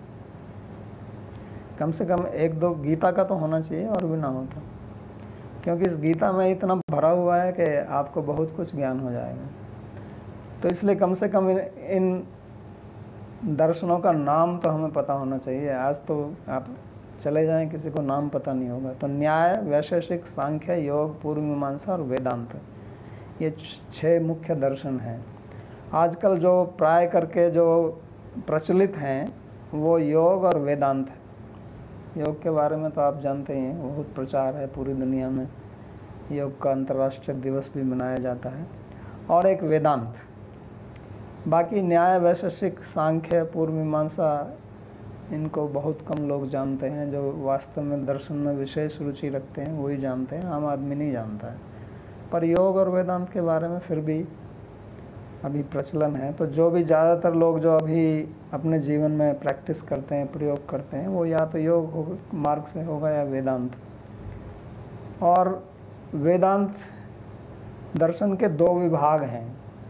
कम से कम एक दो गीता का तो होना चाहिए, और भी ना हो तो, क्योंकि इस गीता में इतना भरा हुआ है कि आपको बहुत कुछ ज्ञान हो जाएगा। तो इसलिए कम से कम इन दर्शनों का नाम तो हमें पता होना चाहिए। आज तो आप चले जाएं, किसी को नाम पता नहीं होगा। तो न्याय, वैशेषिक, सांख्य, योग, पूर्व मीमांसा और वेदांत, ये 6 मुख्य दर्शन हैं। आजकल जो प्राय करके जो प्रचलित हैं वो योग और वेदांत है। योग के बारे में तो आप जानते ही हैं, बहुत प्रचार है पूरी दुनिया में। योग का अंतर्राष्ट्रीय दिवस भी मनाया जाता है। और एक वेदांत। बाकी न्याय, वैशेषिक, सांख्य, पूर्व मीमांसा, इनको बहुत कम लोग जानते हैं। जो वास्तव में दर्शन में विशेष रुचि रखते हैं वही जानते हैं, आम आदमी नहीं जानता है। पर योग और वेदांत के बारे में फिर भी अभी प्रचलन है। तो जो भी ज़्यादातर लोग जो अभी अपने जीवन में प्रैक्टिस करते हैं, प्रयोग करते हैं, वो या तो योग मार्ग से होगा या वेदांत। और वेदांत दर्शन के 2 विभाग हैं।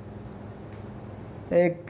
एक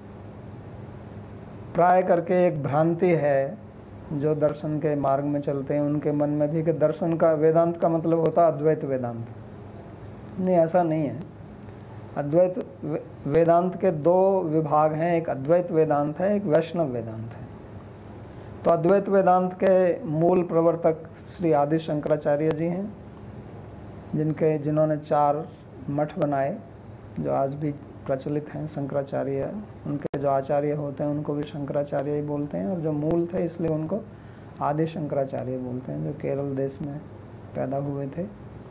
प्राय करके एक भ्रांति है जो दर्शन के मार्ग में चलते हैं उनके मन में भी, कि दर्शन का, वेदांत का मतलब होता है अद्वैत वेदांत। नहीं, ऐसा नहीं है। अद्वैत वेदांत के 2 विभाग हैं, एक अद्वैत वेदांत है, एक वैष्णव वेदांत है। तो अद्वैत वेदांत के मूल प्रवर्तक श्री आदि शंकराचार्य जी हैं, जिन्होंने 4 मठ बनाए जो आज भी प्रचलित हैं। शंकराचार्य, उनके जो आचार्य होते हैं उनको भी शंकराचार्य ही बोलते हैं, और जो मूल थे इसलिए उनको आदि शंकराचार्य बोलते हैं, जो केरल देश में पैदा हुए थे।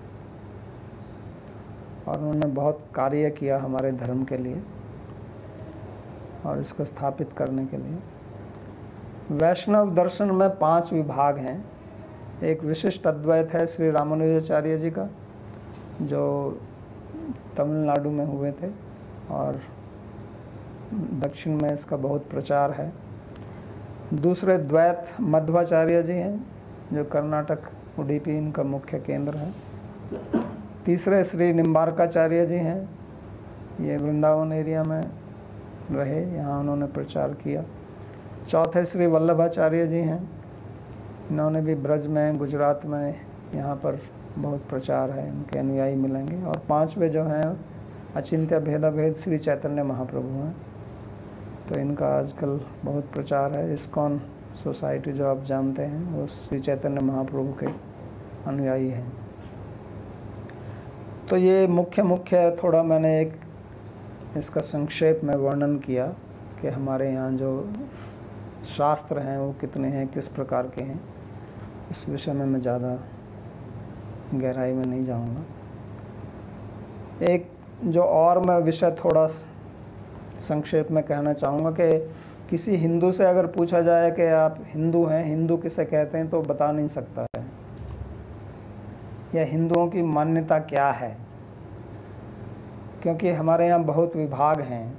और उन्होंने बहुत कार्य किया हमारे धर्म के लिए और इसको स्थापित करने के लिए। वैष्णव दर्शन में 5 विभाग हैं। एक विशिष्ट अद्वैत है श्री रामानुजाचार्य जी का, जो तमिलनाडु में हुए थे, और दक्षिण में इसका बहुत प्रचार है। दूसरे द्वैत मध्वाचार्य जी हैं, जो कर्नाटक, उडुपी इनका मुख्य केंद्र है। तीसरे श्री निम्बार्काचार्य जी हैं, ये वृंदावन एरिया में रहे, यहाँ उन्होंने प्रचार किया। चौथे श्री वल्लभाचार्य जी हैं, इन्होंने भी ब्रज में, गुजरात में, यहाँ पर बहुत प्रचार है, इनके अनुयायी मिलेंगे। और 5वें जो हैं अचिंत्य भेदाभेद श्री चैतन्य महाप्रभु हैं, तो इनका आजकल बहुत प्रचार है। इस्कॉन सोसाइटी जो आप जानते हैं वो श्री चैतन्य महाप्रभु के अनुयायी हैं। तो ये मुख्य थोड़ा मैंने एक इसका संक्षेप में वर्णन किया कि हमारे यहाँ जो शास्त्र हैं वो कितने हैं, किस प्रकार के हैं। इस विषय में मैं ज़्यादा गहराई में नहीं जाऊँगा। एक जो और मैं विषय थोड़ा संक्षेप में कहना चाहूँगा कि किसी हिंदू से अगर पूछा जाए कि आप हिंदू हैं, हिंदू किसे कहते हैं, तो बता नहीं सकता है, या हिंदुओं की मान्यता क्या है, क्योंकि हमारे यहाँ बहुत विभाग हैं।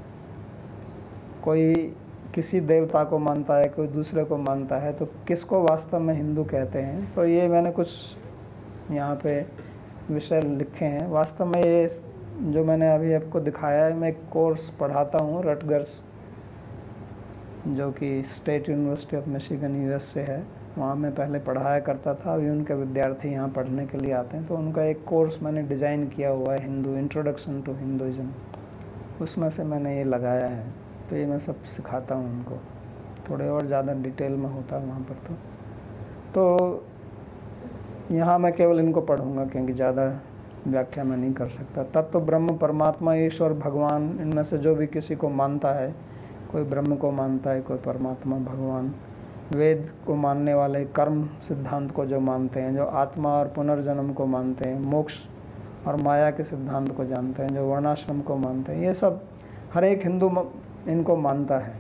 कोई किसी देवता को मानता है, कोई दूसरे को मानता है, तो किसको वास्तव में हिंदू कहते हैं। तो ये मैंने कुछ यहाँ पे विषय लिखे हैं। वास्तव में ये जो मैंने अभी आपको दिखाया है, मैं एक कोर्स पढ़ाता हूँ रटगर्स, जो कि State University of Michigan US से है। वहाँ मैं पहले पढ़ाया करता था, अभी उनके विद्यार्थी यहाँ पढ़ने के लिए आते हैं। तो उनका एक कोर्स मैंने डिज़ाइन किया हुआ है, हिंदू इंट्रोडक्शन टू हिंदुइज़्म, उसमें से मैंने ये लगाया है। तो ये मैं सब सिखाता हूँ उनको, थोड़े और ज़्यादा डिटेल में होता है वहाँ पर। तो यहाँ मैं केवल इनको पढ़ूँगा, क्योंकि ज़्यादा व्याख्या मैं नहीं कर सकता। तत्व ब्रह्म, परमात्मा, ईश्वर, भगवान, इनमें से जो भी किसी को मानता है, कोई ब्रह्म को मानता है, कोई परमात्मा भगवान। वेद को मानने वाले कर्म सिद्धांत को जो मानते हैं, जो आत्मा और पुनर्जन्म को मानते हैं, मोक्ष और माया के सिद्धांत को जानते हैं, जो वर्णाश्रम को मानते हैं, ये सब हर एक हिंदू इनको मानता है।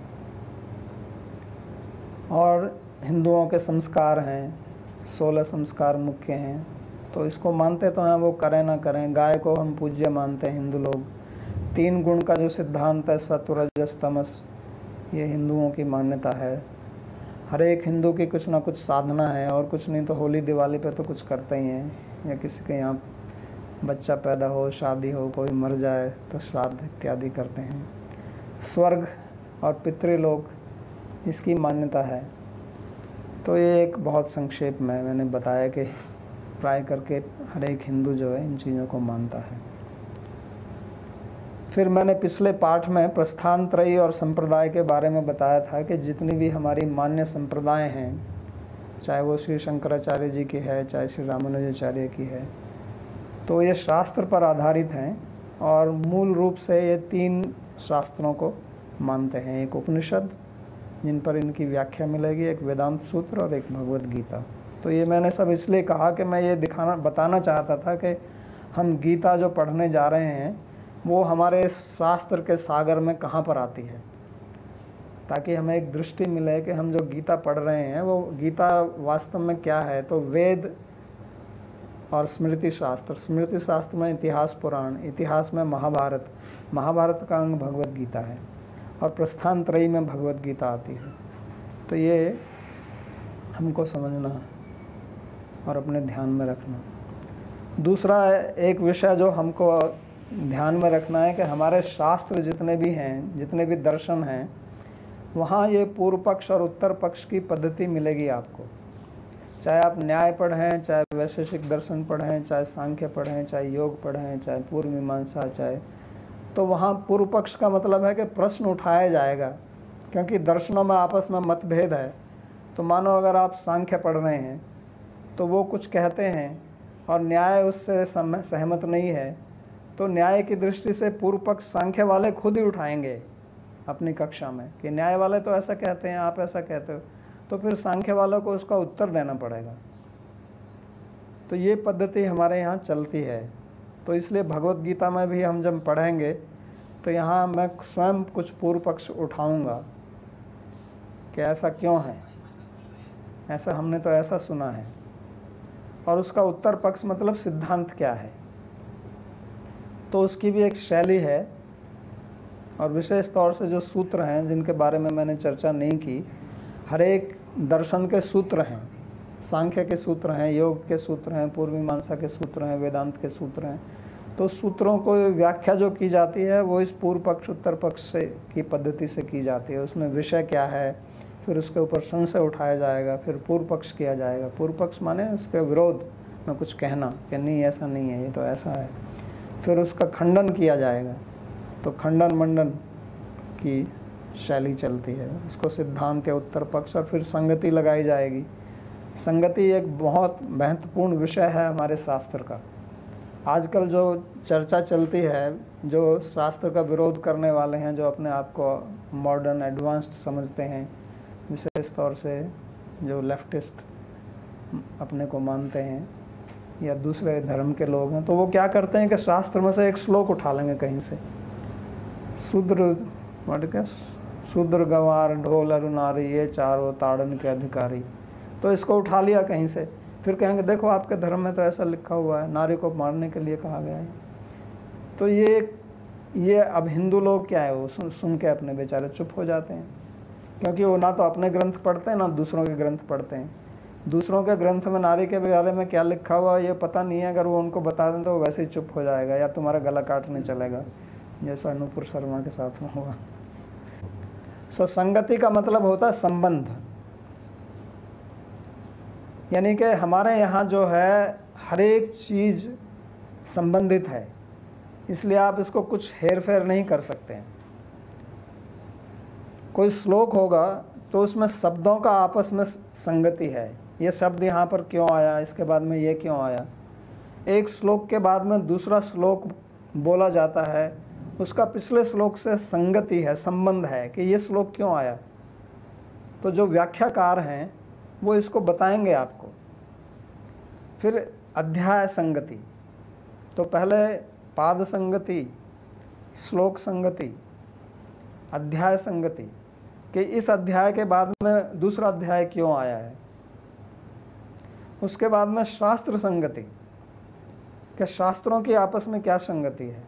और हिंदुओं के संस्कार हैं, 16 संस्कार मुख्य हैं, तो इसको मानते तो हैं, वो करें ना करें। गाय को हम पूज्य मानते हैं हिंदू लोग। 3 गुण का जो सिद्धांत है, सत्व रजस तमस, ये हिंदुओं की मान्यता है। हर एक हिंदू की कुछ ना कुछ साधना है, और कुछ नहीं तो होली दिवाली पे तो कुछ करते ही हैं, या किसी के यहाँ बच्चा पैदा हो, शादी हो, कोई मर जाए तो श्राद्ध इत्यादि करते हैं। स्वर्ग और पितृलोक, इसकी मान्यता है। तो ये एक बहुत संक्षेप में मैंने बताया कि प्राय करके हर एक हिंदू जो है इन चीज़ों को मानता है। फिर मैंने पिछले पाठ में प्रस्थान त्रयी और संप्रदाय के बारे में बताया था कि जितनी भी हमारी मान्य संप्रदाय हैं, चाहे वो श्री शंकराचार्य जी की है, चाहे श्री रामानुजाचार्य की है, तो ये शास्त्र पर आधारित हैं, और मूल रूप से ये 3 शास्त्रों को मानते हैं। एक उपनिषद, जिन पर इनकी व्याख्या मिलेगी, एक वेदांत सूत्र, और एक भगवद गीता। तो ये मैंने सब इसलिए कहा कि मैं ये बताना चाहता था कि हम गीता जो पढ़ने जा रहे हैं वो हमारे शास्त्र के सागर में कहाँ पर आती है, ताकि हमें एक दृष्टि मिले कि हम जो गीता पढ़ रहे हैं वो गीता वास्तव में क्या है। तो वेद और स्मृति शास्त्र, स्मृति शास्त्र में इतिहास पुराण, इतिहास में महाभारत, महाभारत का अंग भगवद गीता है, और प्रस्थान त्रयी में भगवद गीता आती है। तो ये हमको समझना और अपने ध्यान में रखना। दूसरा एक विषय जो हमको ध्यान में रखना है कि हमारे शास्त्र जितने भी हैं, जितने भी दर्शन हैं, वहाँ ये पूर्व पक्ष और उत्तर पक्ष की पद्धति मिलेगी आपको। चाहे आप न्याय पढ़ें, चाहे वैशेषिक दर्शन पढ़ें, चाहे सांख्य पढ़ें, चाहे योग पढ़ें, चाहे पूर्व मीमांसा, चाहे, तो वहाँ पूर्व पक्ष का मतलब है कि प्रश्न उठाया जाएगा, क्योंकि दर्शनों में आपस में मतभेद है। तो मानो अगर आप सांख्य पढ़ रहे हैं तो वो कुछ कहते हैं और न्याय उससे सहमत नहीं है, तो न्याय की दृष्टि से पूर्व पक्ष सांख्य वाले खुद ही उठाएंगे अपनी कक्षा में कि न्याय वाले तो ऐसा कहते हैं, आप ऐसा कहते हो, तो फिर सांख्य वालों को उसका उत्तर देना पड़ेगा। तो ये पद्धति हमारे यहाँ चलती है। तो इसलिए भगवद गीता में भी हम जब पढ़ेंगे तो यहाँ मैं स्वयं कुछ पूर्व पक्ष उठाऊँगा कि ऐसा क्यों है, ऐसा हमने तो ऐसा सुना है, और उसका उत्तर पक्ष मतलब सिद्धांत क्या है। तो उसकी भी एक शैली है, और विशेष तौर से जो सूत्र हैं जिनके बारे में मैंने चर्चा नहीं की, हर एक दर्शन के सूत्र हैं, सांख्य के सूत्र हैं, योग के सूत्र हैं, पूर्व मीमांसा के सूत्र हैं, वेदांत के सूत्र हैं। तो सूत्रों को व्याख्या जो की जाती है वो इस पूर्व पक्ष उत्तर पक्ष से की पद्धति से की जाती है। उसमें विषय क्या है, फिर उसके ऊपर संशय उठाया जाएगा, फिर पूर्व पक्ष किया जाएगा। पूर्व पक्ष माने उसके विरोध में कुछ कहना कि नहीं ऐसा नहीं है, ये तो ऐसा है। फिर उसका खंडन किया जाएगा, तो खंडन मंडन की शैली चलती है। इसको सिद्धांत या उत्तर पक्ष, और फिर संगति लगाई जाएगी। संगति एक बहुत महत्वपूर्ण विषय है हमारे शास्त्र का। आजकल जो चर्चा चलती है, जो शास्त्र का विरोध करने वाले हैं, जो अपने आप को मॉडर्न एडवांस्ड समझते हैं, विशेष तौर से जो लेफ्टिस्ट अपने को मानते हैं या दूसरे धर्म के लोग हैं, तो वो क्या करते हैं कि शास्त्र में से एक श्लोक उठा लेंगे कहीं से, शूद्र गंवार ढोल अरु नारी ये चारों ताड़न के अधिकारी। तो इसको उठा लिया कहीं से, फिर कहेंगे देखो आपके धर्म में तो ऐसा लिखा हुआ है, नारी को मारने के लिए कहा गया है। तो ये अब हिंदू लोग क्या है, वो सुन के अपने बेचारे चुप हो जाते हैं, क्योंकि वो ना तो अपने ग्रंथ पढ़ते हैं ना दूसरों के ग्रंथ पढ़ते हैं। दूसरों के ग्रंथ में नारी के बारे में क्या लिखा हुआ ये पता नहीं है, अगर वो उनको बता दें तो वो वैसे ही चुप हो जाएगा, या तुम्हारा गला काटने चलेगा, जैसा अनुपुर शर्मा के साथ में हुआ। संगति का मतलब होता है संबंध, यानी कि हमारे यहाँ जो है हर एक चीज़ संबंधित है, इसलिए आप इसको कुछ हेर फेर नहीं कर सकते हैं। कोई श्लोक होगा तो उसमें शब्दों का आपस में संगति है, ये शब्द यहाँ पर क्यों आया, इसके बाद में ये क्यों आया। एक श्लोक के बाद में दूसरा श्लोक बोला जाता है उसका पिछले श्लोक से संगति है, संबंध है कि ये श्लोक क्यों आया। तो जो व्याख्याकार हैं वो इसको बताएंगे आपको। फिर अध्याय संगति, तो पहले पाद संगति, श्लोक संगति, अध्याय संगति कि इस अध्याय के बाद में दूसरा अध्याय क्यों आया है। उसके बाद में शास्त्र संगति कि शास्त्रों की आपस में क्या संगति है।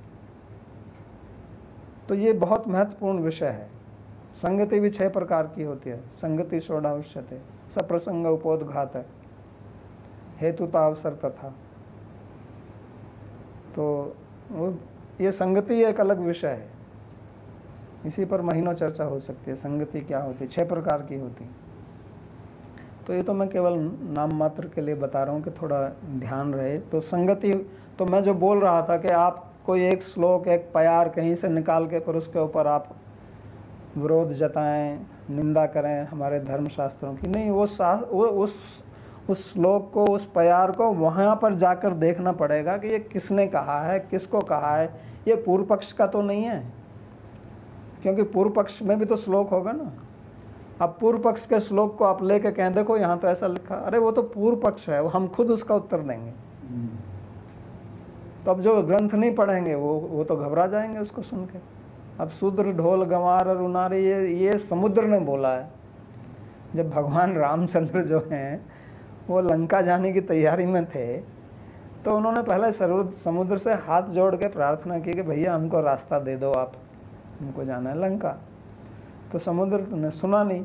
तो ये बहुत महत्वपूर्ण विषय है। संगति भी 6 प्रकार की होती है। संगति षोडशते, सप्रसंग उपोद्घात, हेतुता अवसर तथा। तो ये संगति एक अलग विषय है, इसी पर महीनों चर्चा हो सकती है। संगति क्या होती है, 6 प्रकार की होती है। तो ये तो मैं केवल नाम मात्र के लिए बता रहा हूँ कि थोड़ा ध्यान रहे। तो संगति, तो मैं जो बोल रहा था कि आप कोई एक श्लोक, एक प्यार कहीं से निकाल के फिर उसके ऊपर आप विरोध जताएं, निंदा करें हमारे धर्मशास्त्रों की, नहीं। वो उस श्लोक को, उस प्यार को वहाँ पर जाकर देखना पड़ेगा कि ये किसने कहा है, किसको कहा है। ये पूर्व पक्ष का तो नहीं है, क्योंकि पूर्व पक्ष में भी तो श्लोक होगा ना। अब पूर्व पक्ष के श्लोक को आप लेके कहें देखो यहाँ तो ऐसा लिखा, अरे वो तो पूर्व पक्ष है, वो हम खुद उसका उत्तर देंगे। तो अब जो ग्रंथ नहीं पढ़ेंगे वो तो घबरा जाएंगे उसको सुन के। अब शूद्र ढोल गंवार और उनारी ये समुद्र ने बोला है। जब भगवान रामचंद्र जो हैं वो लंका जाने की तैयारी में थे, तो उन्होंने पहले समुद्र से हाथ जोड़ के प्रार्थना की कि भैया हमको रास्ता दे दो, आप हमको जाना है लंका। तो समुद्र ने सुना नहीं,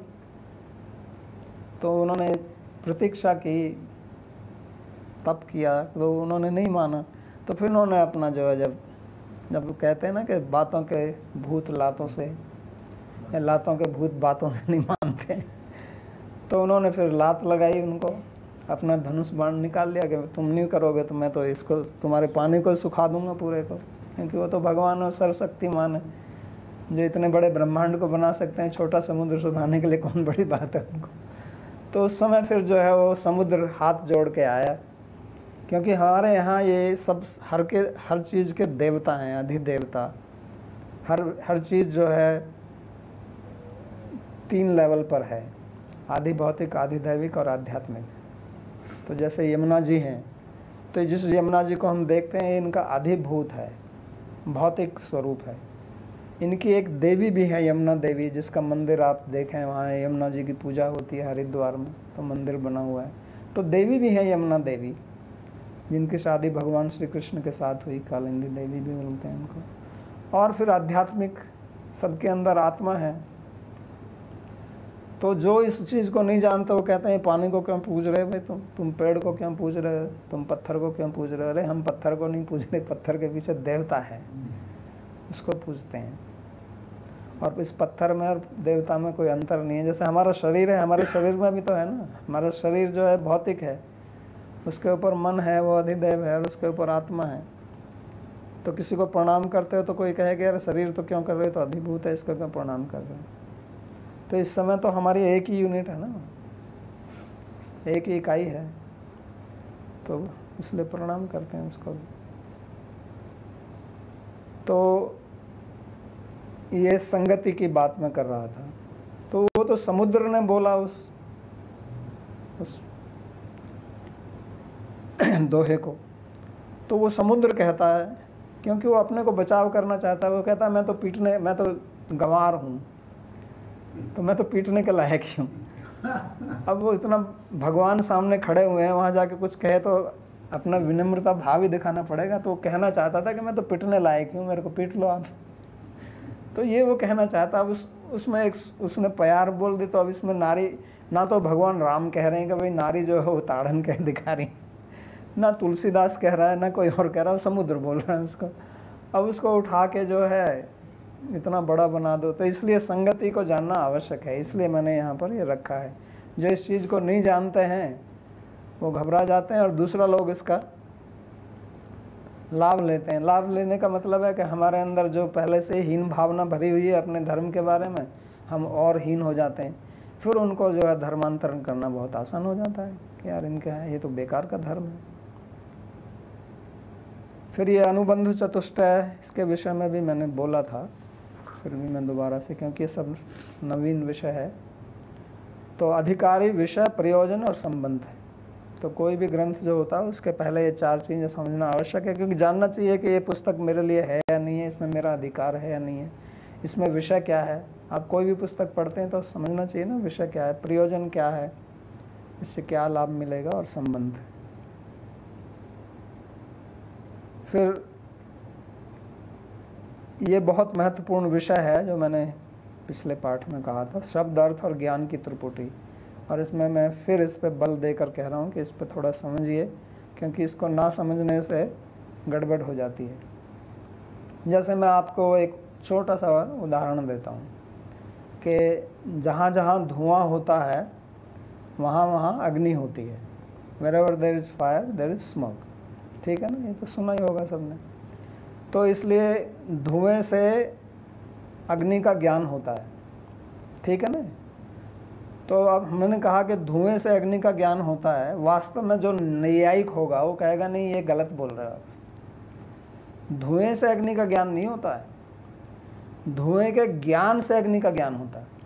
तो उन्होंने प्रतीक्षा की, तप किया, तो उन्होंने नहीं माना। तो फिर उन्होंने अपना जो है, जब कहते हैं ना कि बातों के भूत लातों से, या लातों के भूत बातों से नहीं मानते, तो उन्होंने फिर लात लगाई उनको, अपना धनुष बाण निकाल लिया कि तुम नहीं करोगे तो मैं तो इसको, तुम्हारे पानी को सुखा दूंगा पूरे को, क्योंकि वो तो भगवान और सर्वशक्तिमान है, जो इतने बड़े ब्रह्मांड को बना सकते हैं। छोटा समुद्र सुधारने के लिए कौन बड़ी बात है उनको। तो उस समय फिर जो है वो समुद्र हाथ जोड़ के आया, क्योंकि हमारे यहाँ ये सब हर चीज़ के देवता हैं, अधिदेवता। हर चीज़ जो है 3 लेवल पर है, आधि भौतिक, आधि दैविक और आध्यात्मिक। तो जैसे यमुना जी हैं, तो जिस यमुना जी को हम देखते हैं इनका अधिभूत है, भौतिक स्वरूप है। इनकी एक देवी भी है, यमुना देवी, जिसका मंदिर आप देखें, वहाँ यमुना जी की पूजा होती है हरिद्वार में, तो मंदिर बना हुआ है। तो देवी भी है यमुना देवी, जिनकी शादी भगवान श्री कृष्ण के साथ हुई, कालिंदी देवी भी बोलते हैं उनको। और फिर आध्यात्मिक, सबके अंदर आत्मा है। तो जो इस चीज़ को नहीं जानते वो कहते हैं पानी को क्यों पूज रहे भाई, तुम पेड़ को क्यों पूज रहे हो, तुम पत्थर को क्यों पूज रहे हो। अरे हम पत्थर को नहीं पूज रहे, पत्थर के पीछे देवता है, उसको पूजते हैं। और इस पत्थर में और देवता में कोई अंतर नहीं है। जैसे हमारा शरीर है, हमारे शरीर में भी तो है ना, हमारा शरीर जो है भौतिक है, उसके ऊपर मन है, वो अधिदेव है, और उसके ऊपर आत्मा है। तो किसी को प्रणाम करते हो तो कोई कहेगा यार शरीर तो क्यों कर रहे हो, तो अधिभूत है, इसको क्यों प्रणाम कर रहे हो। तो इस समय तो हमारी एक ही यूनिट है ना, एक ही इकाई है, तो इसलिए प्रणाम करते हैं उसको भी। तो ये संगति की बात मैं कर रहा था। तो वो तो समुद्र ने बोला उस दोहे को, तो वो समुद्र कहता है, क्योंकि वो अपने को बचाव करना चाहता है। वो कहता है मैं तो गंवार हूँ, तो मैं तो पीटने के लायक ही हूँ। अब वो इतना भगवान सामने खड़े हुए हैं, वहाँ जाके कुछ कहे तो अपना विनम्रता भाव ही दिखाना पड़ेगा। तो वो कहना चाहता था कि मैं तो पिटने लायक हूँ, मेरे को पीट लो आप। तो ये वो कहना चाहता। अब उसमें उसने प्यार बोल दी, तो अब इसमें नारी, ना तो भगवान राम कह रहे हैं कि भाई नारी जो है वो ताड़न कह दिखा रही, ना तुलसीदास कह रहा है, ना कोई और कह रहा है, समुद्र बोल रहा है उसको। अब उसको उठा के जो है इतना बड़ा बना दो। तो इसलिए संगति को जानना आवश्यक है, इसलिए मैंने यहाँ पर ये रखा है। जो इस चीज़ को नहीं जानते हैं वो घबरा जाते हैं, और दूसरा लोग इसका लाभ लेते हैं। लाभ लेने का मतलब है कि हमारे अंदर जो पहले से हीन भावना भरी हुई है अपने धर्म के बारे में, हम और हीन हो जाते हैं। फिर उनको जो है धर्मांतरण करना बहुत आसान हो जाता है कि यार इनका है, ये तो बेकार का धर्म है। फिर ये अनुबंध चतुष्टय, इसके विषय में भी मैंने बोला था, फिर भी मैं दोबारा से, क्योंकि ये सब नवीन विषय है। तो अधिकारी, विषय, प्रयोजन और संबंध है। तो कोई भी ग्रंथ जो होता है उसके पहले ये 4 चीज़ें समझना आवश्यक है, क्योंकि जानना चाहिए कि ये पुस्तक मेरे लिए है या नहीं है, इसमें मेरा अधिकार है या नहीं है, इसमें विषय क्या है। आप कोई भी पुस्तक पढ़ते हैं तो समझना चाहिए ना विषय क्या है, प्रयोजन क्या है, इससे क्या लाभ मिलेगा, और संबंध। फिर ये बहुत महत्वपूर्ण विषय है जो मैंने पिछले पाठ में कहा था, शब्द, अर्थ और ज्ञान की त्रिपुटी। और इसमें मैं फिर इस पे बल देकर कह रहा हूँ कि इस पे थोड़ा समझिए, क्योंकि इसको ना समझने से गड़बड़ हो जाती है। जैसे मैं आपको एक छोटा सा उदाहरण देता हूँ कि जहाँ जहाँ धुआं होता है वहाँ वहाँ अग्नि होती है। Wherever there is fire, there is smoke। ठीक है ना, ये तो सुना ही होगा सबने। तो इसलिए धुएं से अग्नि का ज्ञान होता है, ठीक है ना। तो अब मैंने कहा कि धुएं से अग्नि का ज्ञान होता है। वास्तव में जो नैयायिक होगा वो कहेगा नहीं, ये गलत बोल रहे हो आप, धुएं से अग्नि का ज्ञान नहीं होता है, धुएं के ज्ञान से अग्नि का ज्ञान होता है।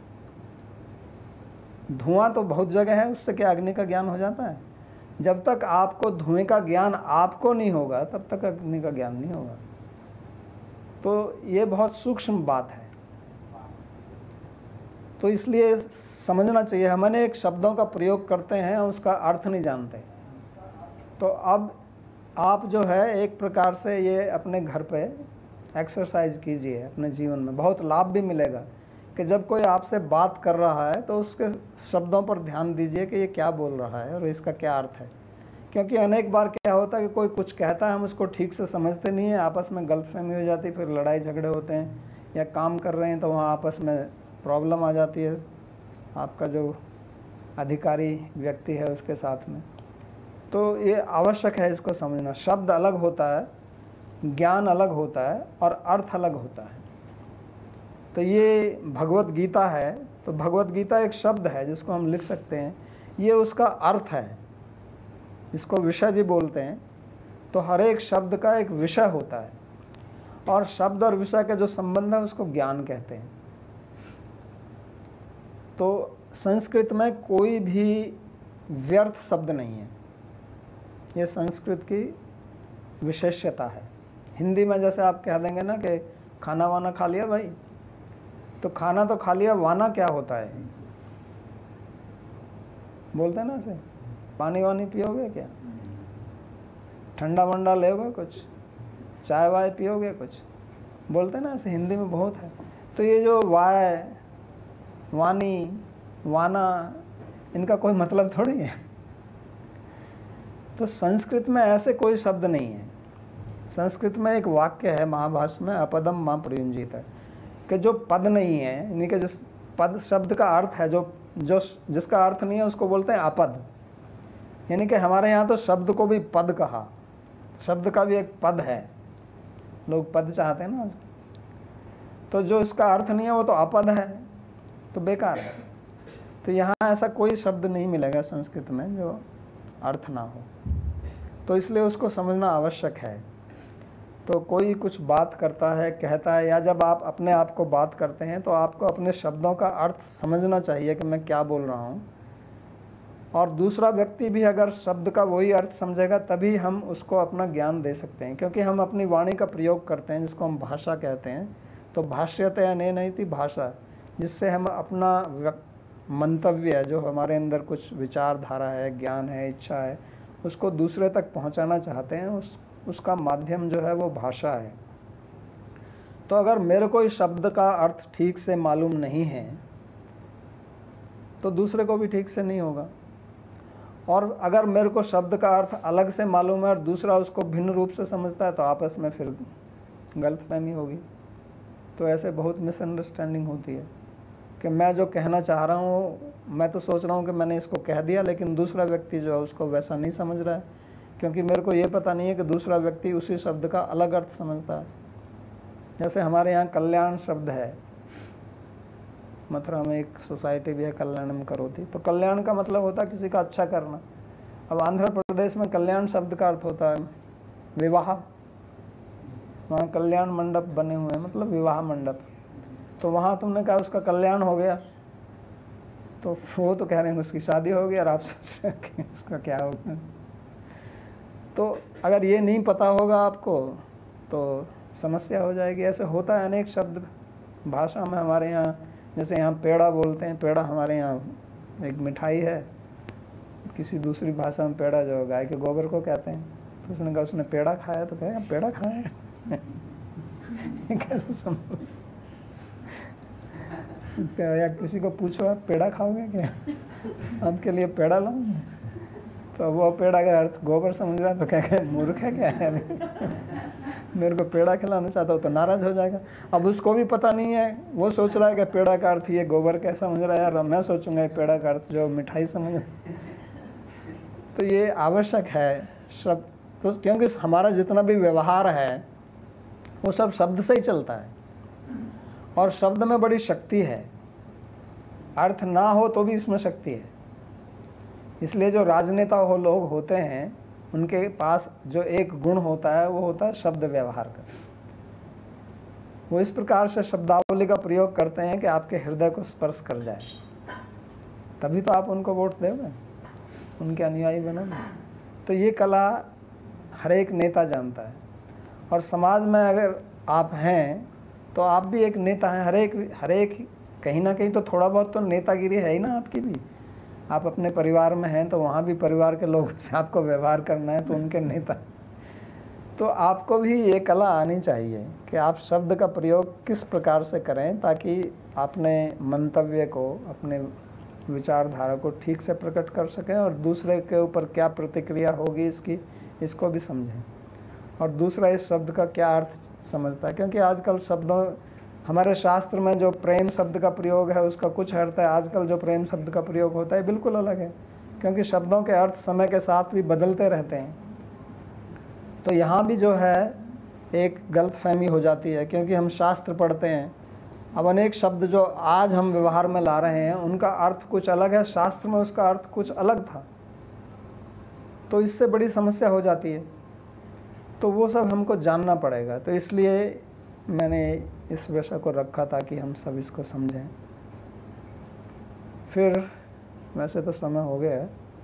धुआं तो बहुत जगह है, उससे क्या अग्नि का ज्ञान हो जाता है? जब तक आपको धुएं का ज्ञान आपको नहीं होगा तब तक अग्नि का ज्ञान नहीं होगा। तो ये बहुत सूक्ष्म बात है, तो इसलिए समझना चाहिए। हम एक शब्दों का प्रयोग करते हैं, उसका अर्थ नहीं जानते। तो अब आप जो है एक प्रकार से ये अपने घर पे एक्सरसाइज कीजिए, अपने जीवन में बहुत लाभ भी मिलेगा कि जब कोई आपसे बात कर रहा है तो उसके शब्दों पर ध्यान दीजिए कि ये क्या बोल रहा है और इसका क्या अर्थ है। क्योंकि अनेक बार क्या होता है कि कोई कुछ कहता है, हम उसको ठीक से समझते नहीं है, आपस में गलतफहमी हो जाती है, फिर लड़ाई झगड़े होते हैं, या काम कर रहे हैं तो वहाँ आपस में प्रॉब्लम आ जाती है आपका जो अधिकारी व्यक्ति है उसके साथ में। तो ये आवश्यक है इसको समझना। शब्द अलग होता है, ज्ञान अलग होता है और अर्थ अलग होता है। तो ये भगवत गीता है, तो भगवत गीता एक शब्द है जिसको हम लिख सकते हैं, ये उसका अर्थ है, इसको विषय भी बोलते हैं। तो हर एक शब्द का एक विषय होता है, और शब्द और विषय का जो संबंध है उसको ज्ञान कहते हैं। तो संस्कृत में कोई भी व्यर्थ शब्द नहीं है, ये संस्कृत की विशेषता है। हिंदी में जैसे आप कह देंगे ना कि खाना वाना खा लिया भाई, तो खाना तो खा लिया, वाना क्या होता है बोलते हैं ना ऐसे, पानी वानी पियोगे क्या, ठंडा वंडा लेोगे, कुछ चाय वाय पियोगे, कुछ बोलते हैं ना ऐसे, हिंदी में बहुत है। तो ये जो वाय, वानी, वाना, इनका कोई मतलब थोड़ी है। तो संस्कृत में ऐसे कोई शब्द नहीं है। संस्कृत में एक वाक्य है महाभाष्य में, अपदम मां प्रयुंजित है, कि जो पद नहीं है, यानी कि जिस पद शब्द का अर्थ है, जो जिसका अर्थ नहीं है उसको बोलते हैं अपद। यानी कि हमारे यहाँ तो शब्द को भी पद कहा, शब्द का भी एक पद है, लोग पद चाहते हैं ना। तो जो इसका अर्थ नहीं है वो तो अपद है, तो बेकार है। तो यहाँ ऐसा कोई शब्द नहीं मिलेगा संस्कृत में जो अर्थ ना हो, तो इसलिए उसको समझना आवश्यक है। तो कोई कुछ बात करता है, कहता है, या जब आप अपने आप को बात करते हैं तो आपको अपने शब्दों का अर्थ समझना चाहिए कि मैं क्या बोल रहा हूँ। और दूसरा व्यक्ति भी अगर शब्द का वही अर्थ समझेगा तभी हम उसको अपना ज्ञान दे सकते हैं, क्योंकि हम अपनी वाणी का प्रयोग करते हैं जिसको हम भाषा कहते हैं। तो भाष्यते अनेनैति भाषा, जिससे हम अपना मंतव्य, जो हमारे अंदर कुछ विचारधारा है, ज्ञान है, इच्छा है, उसको दूसरे तक पहुंचाना चाहते हैं, उसका माध्यम जो है वो भाषा है। तो अगर मेरे को इस शब्द का अर्थ ठीक से मालूम नहीं है तो दूसरे को भी ठीक से नहीं होगा। और अगर मेरे को शब्द का अर्थ अलग से मालूम है और दूसरा उसको भिन्न रूप से समझता है तो आपस में फिर गलतफहमी होगी। तो ऐसे बहुत मिसअंडरस्टैंडिंग होती है कि मैं जो कहना चाह रहा हूँ, मैं तो सोच रहा हूँ कि मैंने इसको कह दिया, लेकिन दूसरा व्यक्ति जो है उसको वैसा नहीं समझ रहा है, क्योंकि मेरे को ये पता नहीं है कि दूसरा व्यक्ति उसी शब्द का अलग अर्थ समझता है। जैसे हमारे यहाँ कल्याण शब्द है, मथुरा में एक सोसाइटी भी है, कल्याणम करोति। तो कल्याण का मतलब होता है किसी का अच्छा करना। अब आंध्र प्रदेश में कल्याण शब्द का अर्थ होता है विवाह। वहाँ कल्याण मंडप बने हुए हैं, मतलब विवाह मंडप। तो वहाँ तुमने कहा उसका कल्याण हो गया, तो वो तो कह रहे हैं उसकी शादी हो गई और आप सोच रहे हैं कि उसका क्या होगा। तो अगर ये नहीं पता होगा आपको तो समस्या हो जाएगी। ऐसे होता है अनेक शब्द भाषा में हमारे यहाँ, जैसे यहाँ पेड़ा बोलते हैं, पेड़ा हमारे यहाँ एक मिठाई है, किसी दूसरी भाषा में पेड़ा जो गाय के गोबर को कहते हैं। तो उसने कहा उसने पेड़ा खाया, तो कहेगा पेड़ा खाया है कैसे संभव? या किसी को पूछो आप पेड़ा खाओगे क्या, आपके लिए पेड़ा लाऊं? तो वो पेड़ा का अर्थ गोबर समझ रहा है, तो क्या कहे मूर्ख है क्या है मेरे को पेड़ा खिलाना चाहता हो, तो नाराज हो जाएगा। अब उसको भी पता नहीं है, वो सोच रहा है कि पेड़ा का अर्थ ये गोबर का समझ रहा है, यार मैं सोचूंगा पेड़ा का अर्थ जो मिठाई समझ। तो ये आवश्यक है शब्द, तो क्योंकि हमारा जितना भी व्यवहार है वो सब शब्द से ही चलता है, और शब्द में बड़ी शक्ति है। अर्थ ना हो तो भी इसमें शक्ति है। इसलिए जो राजनेता हो लोग होते हैं, उनके पास जो एक गुण होता है वो होता है शब्द व्यवहार का। वो इस प्रकार से शब्दावली का प्रयोग करते हैं कि आपके हृदय को स्पर्श कर जाए, तभी तो आप उनको वोट दोगे, उनके अनुयायी बनोगे। तो ये कला हर एक नेता जानता है, और समाज में अगर आप हैं तो आप भी एक नेता हैं। हर एक कहीं ना कहीं तो थोड़ा बहुत तो नेतागिरी है ही ना आपकी भी। आप अपने परिवार में हैं तो वहाँ भी परिवार के लोगों से आपको व्यवहार करना है, तो उनके नेता। तो आपको भी ये कला आनी चाहिए कि आप शब्द का प्रयोग किस प्रकार से करें, ताकि अपने मंतव्य को, अपने विचारधारा को ठीक से प्रकट कर सकें, और दूसरे के ऊपर क्या प्रतिक्रिया होगी इसको भी समझें, और दूसरा इस शब्द का क्या अर्थ समझता है। क्योंकि आजकल शब्दों, हमारे शास्त्र में जो प्रेम शब्द का प्रयोग है उसका कुछ अर्थ है, आजकल जो प्रेम शब्द का प्रयोग होता है बिल्कुल अलग है, क्योंकि शब्दों के अर्थ समय के साथ भी बदलते रहते हैं। तो यहाँ भी जो है एक गलतफहमी हो जाती है, क्योंकि हम शास्त्र पढ़ते हैं, अब अनेक शब्द जो आज हम व्यवहार में ला रहे हैं उनका अर्थ कुछ अलग है, शास्त्र में उसका अर्थ कुछ अलग था, तो इससे बड़ी समस्या हो जाती है। तो वो सब हमको जानना पड़ेगा। तो इसलिए मैंने इस विषय को रखा ताकि हम सब इसको समझें। फिर वैसे तो समय हो गया है,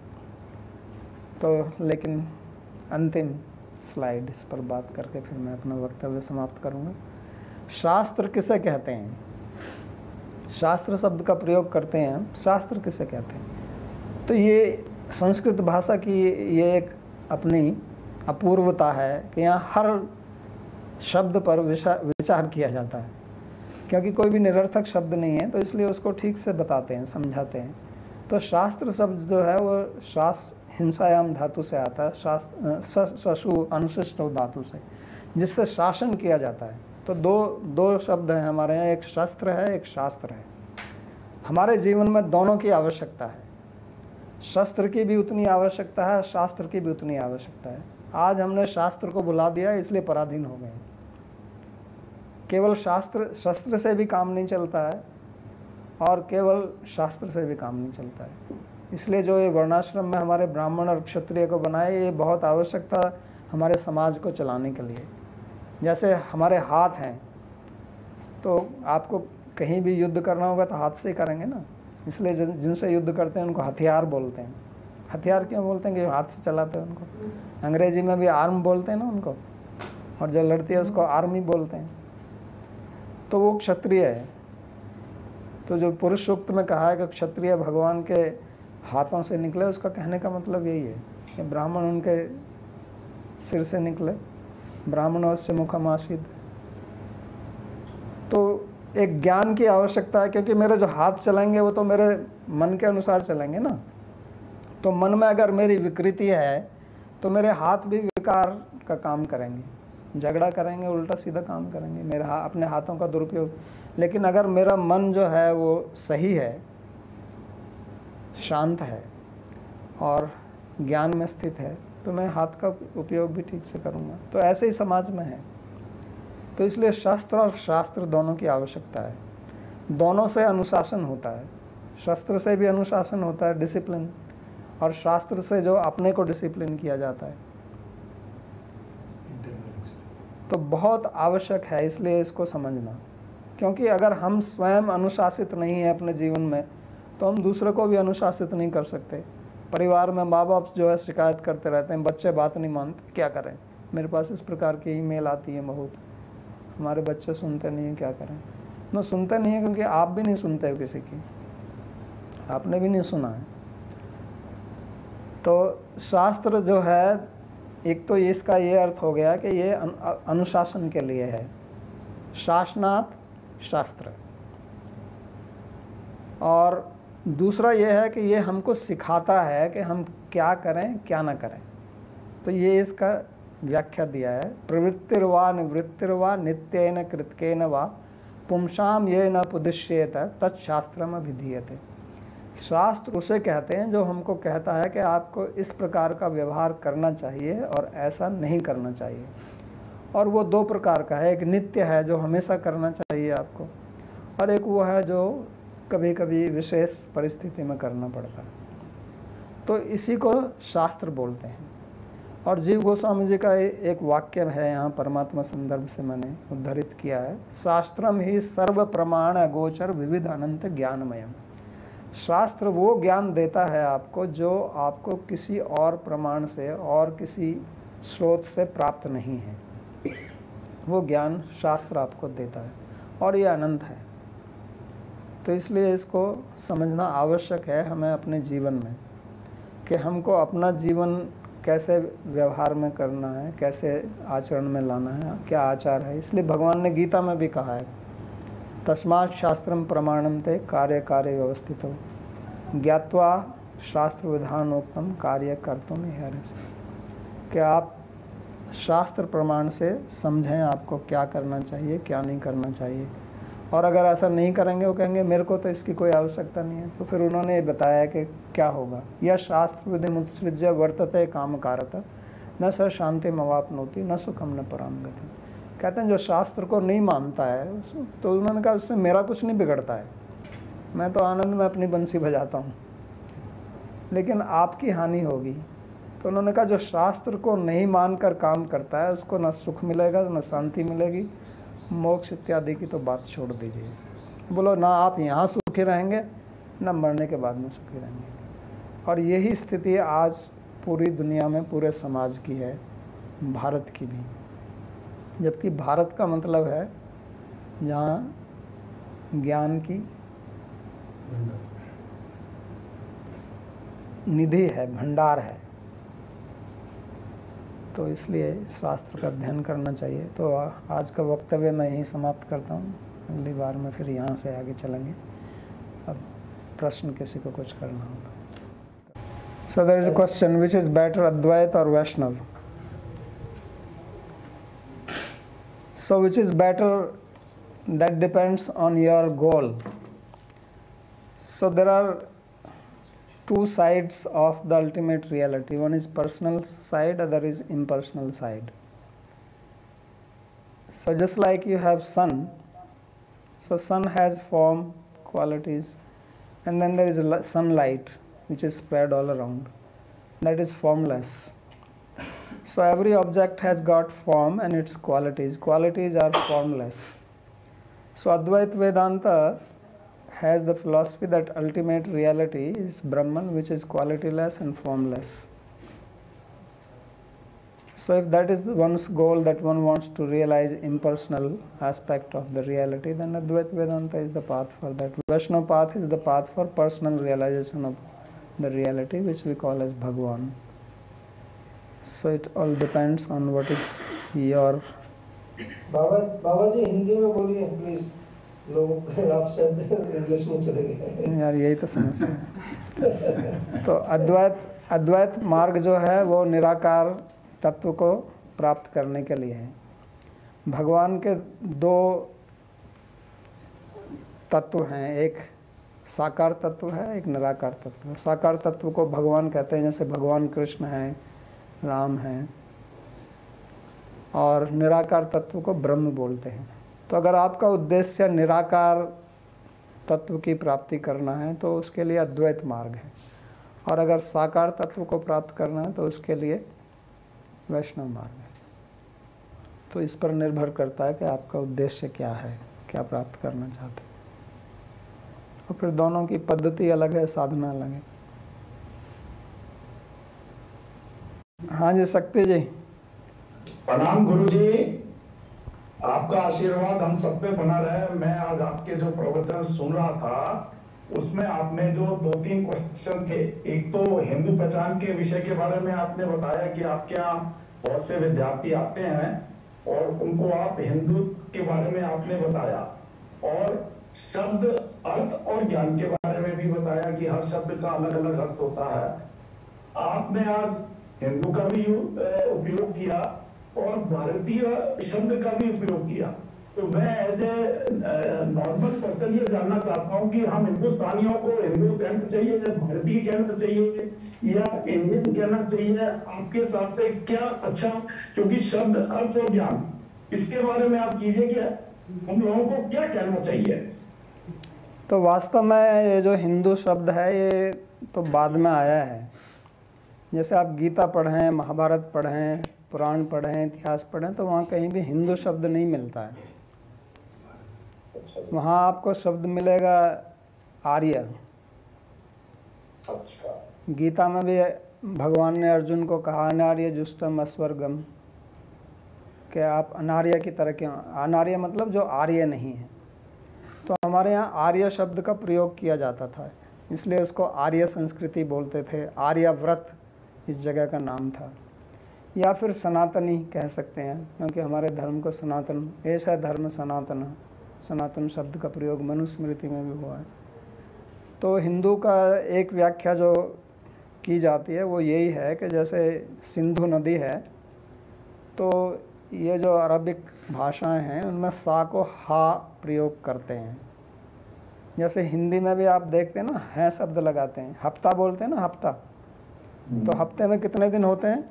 तो लेकिन अंतिम स्लाइड इस पर बात करके फिर मैं अपना वक्तव्य समाप्त करूँगा। शास्त्र किसे कहते हैं? शास्त्र शब्द का प्रयोग करते हैं हम, शास्त्र किसे कहते हैं? तो ये संस्कृत भाषा की ये एक अपनी अपूर्वता है कि यहाँ हर शब्द पर विचार किया जाता है, क्योंकि कोई भी निरर्थक शब्द नहीं है, तो इसलिए उसको ठीक से बताते हैं, समझाते हैं। तो शास्त्र शब्द जो है वो हिंसायाम धातु से आता है, शशु अनुशिष्ट धातु से, जिससे शासन किया जाता है। तो दो शब्द हैं हमारे यहाँ, एक शस्त्र है, एक शास्त्र है। हमारे जीवन में दोनों की आवश्यकता है, शस्त्र की भी उतनी आवश्यकता है, शास्त्र की भी उतनी आवश्यकता है। आज हमने शास्त्र को भुला दिया इसलिए पराधीन हो गए। केवल शस्त्र से भी काम नहीं चलता है, और केवल शास्त्र से भी काम नहीं चलता है। इसलिए जो ये वर्णाश्रम में हमारे ब्राह्मण और क्षत्रिय को बनाए, ये बहुत आवश्यक था हमारे समाज को चलाने के लिए। जैसे हमारे हाथ हैं, तो आपको कहीं भी युद्ध करना होगा तो हाथ से ही करेंगे ना, इसलिए जिनसे युद्ध करते हैं उनको हथियार बोलते हैं। हथियार क्यों बोलते हैं? कि हाथ से चलाते हैं उनको। अंग्रेजी में भी आर्म बोलते हैं ना उनको, और जो लड़ती है उसको आर्मी बोलते हैं। तो वो क्षत्रिय है। तो जो पुरुष सूक्त में कहा है कि क्षत्रिय भगवान के हाथों से निकले, उसका कहने का मतलब यही है कि ब्राह्मण उनके सिर से निकले, ब्राह्मणोस्य मुखम आसीद। तो एक ज्ञान की आवश्यकता है, क्योंकि मेरे जो हाथ चलेंगे वो तो मेरे मन के अनुसार चलेंगे ना। तो मन में अगर मेरी विकृति है तो मेरे हाथ भी विकार का काम करेंगे, झगड़ा करेंगे, उल्टा सीधा काम करेंगे, मेरे अपने हाथों का दुरुपयोग। लेकिन अगर मेरा मन जो है वो सही है, शांत है और ज्ञान में स्थित है, तो मैं हाथ का उपयोग भी ठीक से करूँगा। तो ऐसे ही समाज में है। तो इसलिए शस्त्र और शास्त्र दोनों की आवश्यकता है। दोनों से अनुशासन होता है, शस्त्र से भी अनुशासन होता है, डिसिप्लिन, और शास्त्र से जो अपने को डिसिप्लिन किया जाता है। तो बहुत आवश्यक है, इसलिए इसको समझना। क्योंकि अगर हम स्वयं अनुशासित नहीं हैं अपने जीवन में, तो हम दूसरे को भी अनुशासित नहीं कर सकते। परिवार में माँ बाप जो है शिकायत करते रहते हैं, बच्चे बात नहीं मानते, क्या करें। मेरे पास इस प्रकार की ईमेल आती है बहुत, हमारे बच्चे सुनते नहीं हैं, क्या करें। न सुनते नहीं हैं क्योंकि आप भी नहीं सुनते हो किसी की, आपने भी नहीं सुना है। तो शास्त्र जो है, एक तो इसका ये अर्थ हो गया कि ये अनुशासन के लिए है, शासनात् शास्त्र। और दूसरा ये है कि ये हमको सिखाता है कि हम क्या करें क्या ना करें। तो ये इसका व्याख्या दिया है, प्रवृत्तिर्वा निवृत्तिर्वा नित्येन कृतकेन वा पुंसाम ये न पुदिश्येत तत्शास्त्रम अभिधीयते। शास्त्र उसे कहते हैं जो हमको कहता है कि आपको इस प्रकार का व्यवहार करना चाहिए और ऐसा नहीं करना चाहिए। और वो दो प्रकार का है, एक नित्य है जो हमेशा करना चाहिए आपको, और एक वो है जो कभी कभी विशेष परिस्थिति में करना पड़ता है। तो इसी को शास्त्र बोलते हैं। और जीव गोस्वामी जी का एक वाक्य है यहाँ परमात्मा संदर्भ से मैंने उद्धृत किया है, शास्त्रम ही सर्व प्रमाण अगोचर विविध अनंत ज्ञानमयम। शास्त्र वो ज्ञान देता है आपको जो आपको किसी और प्रमाण से और किसी स्रोत से प्राप्त नहीं है, वो ज्ञान शास्त्र आपको देता है और ये अनंत है। तो इसलिए इसको समझना आवश्यक है हमें अपने जीवन में, कि हमको अपना जीवन कैसे व्यवहार में करना है, कैसे आचरण में लाना है, क्या आचार है। इसलिए भगवान ने गीता में भी कहा है, तस्मात् शास्त्रम प्रमाणम ते कार्य कार्य व्यवस्थितो ज्ञात्वा शास्त्र विधानोक्तम कार्य कर्तुम इहार्हसि। कि आप शास्त्र प्रमाण से समझें आपको क्या करना चाहिए क्या नहीं करना चाहिए। और अगर ऐसा नहीं करेंगे, वो कहेंगे मेरे को तो इसकी कोई आवश्यकता नहीं है। तो फिर उन्होंने ये बताया कि क्या होगा, यह शास्त्र विधि मुत्सृज्य वर्तते काम कारत न स शांति मवापनोति न सुखम न पराम गति। कहते हैं जो शास्त्र को नहीं मानता है, तो उन्होंने कहा उससे मेरा कुछ नहीं बिगड़ता है, मैं तो आनंद में अपनी बंसी बजाता हूँ, लेकिन आपकी हानि होगी। तो उन्होंने कहा जो शास्त्र को नहीं मानकर काम करता है उसको न सुख मिलेगा न शांति मिलेगी, मोक्ष इत्यादि की तो बात छोड़ दीजिए। बोलो ना आप यहाँ सुखी रहेंगे ना मरने के बाद में सुखी रहेंगे। और यही स्थिति आज पूरी दुनिया में पूरे समाज की है, भारत की भी। जबकि भारत का मतलब है जहाँ ज्ञान की निधि है, भंडार है। तो इसलिए शास्त्र का अध्ययन करना चाहिए। तो आज का वक्तव्य मैं यहीं समाप्त करता हूँ, अगली बार में फिर यहाँ से आगे चलेंगे। अब प्रश्न किसी को कुछ करना हो तो। So there is a question, which is better, Advaita और Vaishnava? So which is better, that depends on your goal. So there are two sides of the ultimate reality. One is personal side, other is impersonal side. So just like you have sun, so sun has form, qualities, and then there is sunlight which is spread all around. That is formless. So every object has got form and its qualities. Qualities are formless. So Advaita Vedanta has the philosophy that ultimate reality is Brahman, which is qualityless and formless. So if that is one's goal, that one wants to realize impersonal aspect of the reality, then Advaita Vedanta is the path for that. Vaishnava path is the path for personal realization of the reality, which we call as Bhagwan. So it all depends on what is your. बाबा जी हिंदी में बोलिए please, लोग आप शब्द English में चले गए यार, यही तो समस्या है। तो अद्वैत मार्ग जो है वो निराकार तत्व को प्राप्त करने के लिए है। भगवान के दो तत्व हैं, एक साकार तत्व है, एक निराकार तत्व है। साकार तत्व को भगवान कहते हैं, जैसे भगवान कृष्ण हैं, राम हैं, और निराकार तत्व को ब्रह्म बोलते हैं। तो अगर आपका उद्देश्य निराकार तत्व की प्राप्ति करना है तो उसके लिए अद्वैत मार्ग है, और अगर साकार तत्व को प्राप्त करना है तो उसके लिए वैष्णव मार्ग है। तो इस पर निर्भर करता है कि आपका उद्देश्य क्या है, क्या प्राप्त करना चाहते हैं। और फिर दोनों की पद्धति अलग है, साधना अलग है। हाँ जी, शक्ति जी। प्रणाम गुरु जी, आपका आशीर्वाद हम सब पे बना रहे। मैं आज आपके जो प्रवचन सुन रहा था उसमें आपने जो 2-3 क्वेश्चन थे, एक तो हिंदू पहचान के विषय के बारे में आपने बताया कि आपके यहाँ बहुत से विद्यार्थी आते हैं और उनको आप हिंदू के बारे में आपने बताया, और शब्द अर्थ और ज्ञान के बारे में भी बताया कि हर शब्द का अलग अलग अर्थ होता है। आपने आज हिंदू का भी उपयोग किया और भारतीय शब्द का भी उपयोग किया। तो मैं एज ए नॉर्मल पर्सन ये जानना चाहता हूँ कि हम हिंदुस्तानियों को हिंदू कहना चाहिए या भारतीय कहना चाहिए या इंडियन कहना चाहिए, आपके हिसाब से क्या अच्छा? क्योंकि शब्द अर्थ और ज्ञान, इसके बारे में आप कीजिए कि हम लोगों को क्या कहना चाहिए। तो वास्तव में ये जो हिंदू शब्द है ये तो बाद में आया है। जैसे आप गीता पढ़ें, महाभारत पढ़ें, पुराण पढ़ें, इतिहास पढ़ें, तो वहाँ कहीं भी हिंदू शब्द नहीं मिलता है। वहाँ आपको शब्द मिलेगा आर्य। अच्छा। गीता में भी भगवान ने अर्जुन को कहा अनार्य जुष्टम अस्वर्गम, कि आप अनार्य की तरह क्यों। अनार्य मतलब जो आर्य नहीं है। तो हमारे यहाँ आर्य शब्द का प्रयोग किया जाता था, इसलिए उसको आर्य संस्कृति बोलते थे। आर्यव्रत इस जगह का नाम था। या फिर सनातनी कह सकते हैं, क्योंकि हमारे धर्म को सनातन, ऐसा धर्म सनातन, सनातन शब्द का प्रयोग मनुस्मृति में भी हुआ है। तो हिंदू का एक व्याख्या जो की जाती है वो यही है कि जैसे सिंधु नदी है, तो ये जो अरबिक भाषाएं हैं उनमें सा को हा प्रयोग करते हैं। जैसे हिंदी में भी आप देखते हैं ना, है शब्द लगाते हैं। हफ्ता बोलते हैं ना, हफ्ता। तो हफ्ते में कितने दिन होते हैं?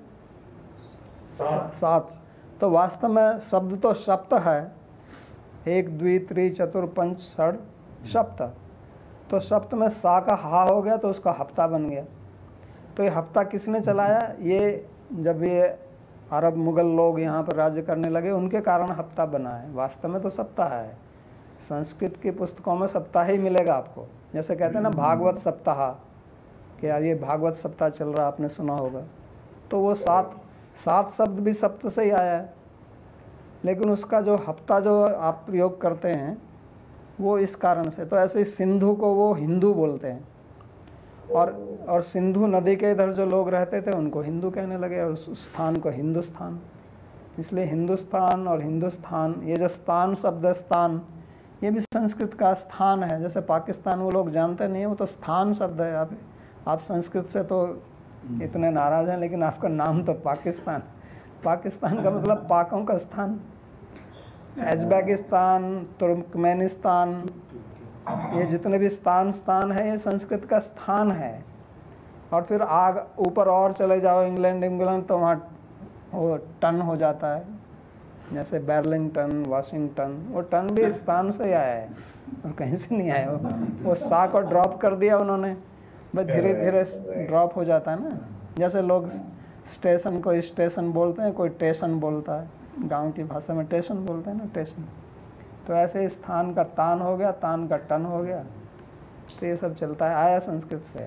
7। तो वास्तव में शब्द तो सप्त है, 1 2 3 4 5 6 सप्त। तो सप्त में सा का हा हो गया तो उसका हफ्ता बन गया। तो ये हफ्ता किसने चलाया? ये जब ये अरब मुगल लोग यहाँ पर राज्य करने लगे उनके कारण हफ्ता बना है। वास्तव में तो सप्ताह है। संस्कृत की पुस्तकों में सप्ताह ही मिलेगा आपको। जैसे कहते हैं ना भागवत सप्ताह, कि यार ये भागवत सप्ताह चल रहा, आपने सुना होगा। तो वो 7 शब्द भी सप्त से ही आया है, लेकिन उसका जो हफ्ता जो आप प्रयोग करते हैं वो इस कारण से। तो ऐसे ही सिंधु को वो हिंदू बोलते हैं, और सिंधु नदी के इधर जो लोग रहते थे उनको हिंदू कहने लगे, और उस स्थान को हिंदुस्तान। इसलिए हिंदुस्तान और हिंदुस्तान, ये जो स्थान शब्द है, स्थान, ये भी संस्कृत का स्थान है। जैसे पाकिस्तान वो लोग जानते नहीं है, वो तो स्थान शब्द है। आप संस्कृत से तो इतने नाराज़ हैं, लेकिन आपका नाम तो पाकिस्तान। पाकिस्तान का मतलब पाकों का स्थान। उज़्बेकिस्तान, तुर्कमेनिस्तान, ये जितने भी स्थान है ये संस्कृत का स्थान है। और फिर आग ऊपर और चले जाओ इंग्लैंड, तो वहाँ वो टन हो जाता है। जैसे बर्लिंगटन, वाशिंगटन, वो टन भी स्थान से ही आया है और कहीं से नहीं आया। वो सा को ड्रॉप कर दिया उन्होंने, बस धीरे धीरे ड्रॉप हो जाता है ना। जैसे लोग स्टेशन को स्टेशन बोलते हैं, कोई टेशन बोलता है, गांव की भाषा में टेशन बोलते हैं ना, टेशन। तो ऐसे स्थान का तान हो गया, तान का टन हो गया। तो ये सब चलता है, आया संस्कृत से।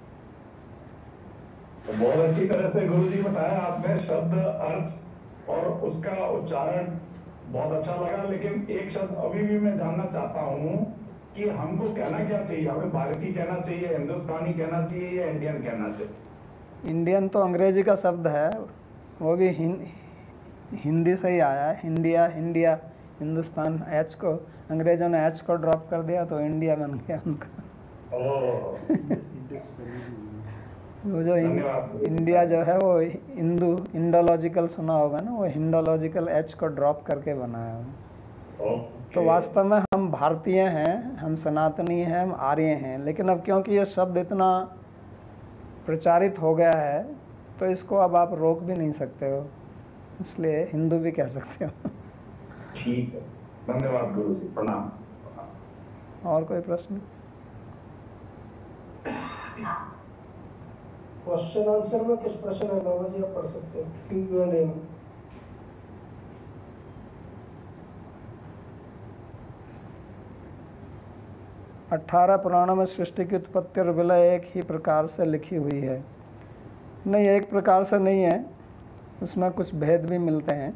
तो बहुत अच्छी तरह से गुरुजी बताया आपने, शब्द अर्थ और उसका उच्चारण बहुत अच्छा लगा। लेकिन एक शब्द अभी भी मैं जानना चाहता हूँ कि हमको कहना क्या चाहिए? हमें भारतीय कहना चाहिए, हिंदुस्तानी कहना चाहिए या इंडियन कहना चाहिए? इंडियन तो अंग्रेजी का शब्द है, वो भी हिंदी से ही आया है। इंडिया, हिंदुस्तान, एच को अंग्रेजों ने एच को ड्रॉप कर दिया तो इंडिया बन गया उनका। वो जो इंडिया जो है वो इंडोलॉजिकल सुना होगा ना, वो हिंडोलॉजिकल एच को ड्रॉप करके बना है। तो वास्तव में हम भारतीय हैं, हम सनातनी हैं, हम आर्य हैं। लेकिन अब क्योंकि ये शब्द इतना प्रचारित हो गया है तो इसको अब आप रोक भी नहीं सकते हो, इसलिए हिंदू भी कह सकते हो। ठीक है, धन्यवाद गुरु जी, प्रणाम। और कोई प्रश्न? क्वेश्चन आंसर में कुछ प्रश्न है बाबा जी, आप पढ़ सकते हो Q&A में। 18 पुराणों में सृष्टि की उत्पत्ति और विलय एक ही प्रकार से लिखी हुई है। नहीं, एक प्रकार से नहीं है, उसमें कुछ भेद भी मिलते हैं,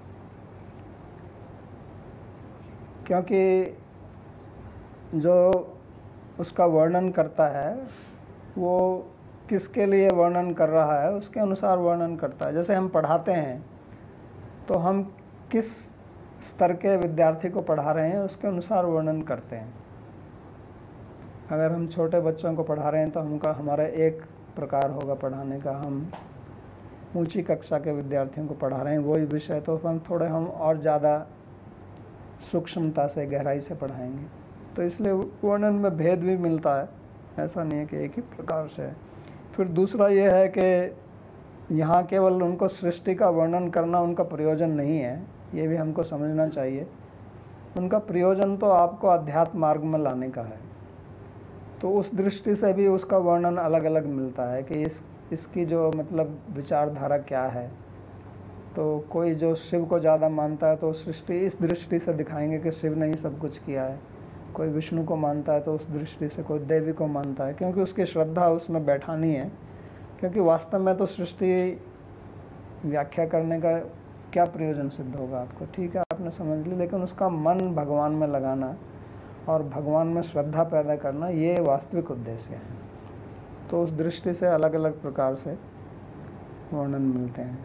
क्योंकि जो उसका वर्णन करता है वो किसके लिए वर्णन कर रहा है उसके अनुसार वर्णन करता है। जैसे हम पढ़ाते हैं तो हम किस स्तर के विद्यार्थी को पढ़ा रहे हैं उसके अनुसार वर्णन करते हैं। अगर हम छोटे बच्चों को पढ़ा रहे हैं तो हमारा एक प्रकार होगा पढ़ाने का। हम ऊंची कक्षा के विद्यार्थियों को पढ़ा रहे हैं वही विषय, तो हम और ज़्यादा सूक्ष्मता से, गहराई से पढ़ाएंगे। तो इसलिए वर्णन में भेद भी मिलता है, ऐसा नहीं है कि एक ही प्रकार से है। फिर दूसरा ये है कि यहाँ केवल उनको सृष्टि का वर्णन करना उनका प्रयोजन नहीं है, ये भी हमको समझना चाहिए। उनका प्रयोजन तो आपको अध्यात्म मार्ग में लाने का है। तो उस दृष्टि से भी उसका वर्णन अलग अलग मिलता है कि इसकी जो मतलब विचारधारा क्या है। तो कोई जो शिव को ज़्यादा मानता है तो सृष्टि इस दृष्टि से दिखाएंगे कि शिव ने ही सब कुछ किया है। कोई विष्णु को मानता है तो उस दृष्टि से, कोई देवी को मानता है, क्योंकि उसकी श्रद्धा उसमें बैठानी है। क्योंकि वास्तव में तो सृष्टि व्याख्या करने का क्या प्रयोजन सिद्ध होगा आपको? ठीक है, आपने समझ ली, लेकिन उसका मन भगवान में लगाना और भगवान में श्रद्धा पैदा करना, ये वास्तविक उद्देश्य है। तो उस दृष्टि से अलग अलग प्रकार से वर्णन मिलते हैं।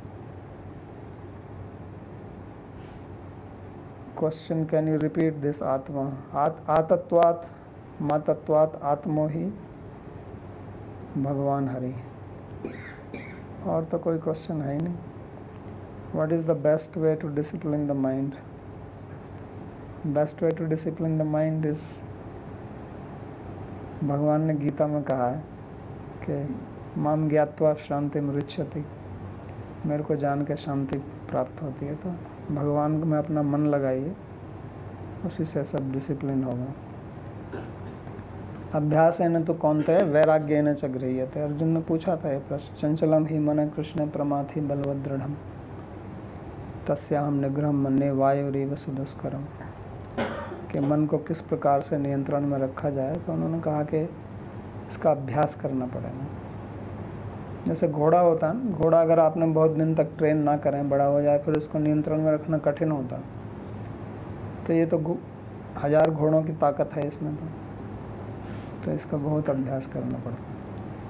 Question, can you repeat this? आत्मा आतत्वात् मतत्वात् आत्मो ही भगवान हरि। और तो कोई क्वेश्चन है ही नहीं। What is the best way to discipline the mind? Best way to discipline the mind is, भगवान ने गीता में कहा है कि माम ज्ञात्वा शांति मृच्छति, मेरे को जान के शांति प्राप्त होती है। तो भगवान में अपना मन लगाइए, उसी से सब डिसिप्लिन होगा। अभ्यास है न तो कौनते वैराग्य न च गृह्यते। अर्जुन ने पूछा था ये प्रश्न, चंचलम ही मन कृष्ण प्रमाथि बलवद दृढ़म तस्याहम निग्रहम मन्ये वायुरेव सुदुष्करम। कि मन को किस प्रकार से नियंत्रण में रखा जाए, तो उन्होंने कहा कि इसका अभ्यास करना पड़ेगा। जैसे घोड़ा होता है ना, घोड़ा अगर आपने बहुत दिन तक ट्रेन ना करें, बड़ा हो जाए, फिर उसको नियंत्रण में रखना कठिन होता। तो ये तो 1000 घोड़ों की ताकत है इसमें, तो इसका बहुत अभ्यास करना पड़ता है।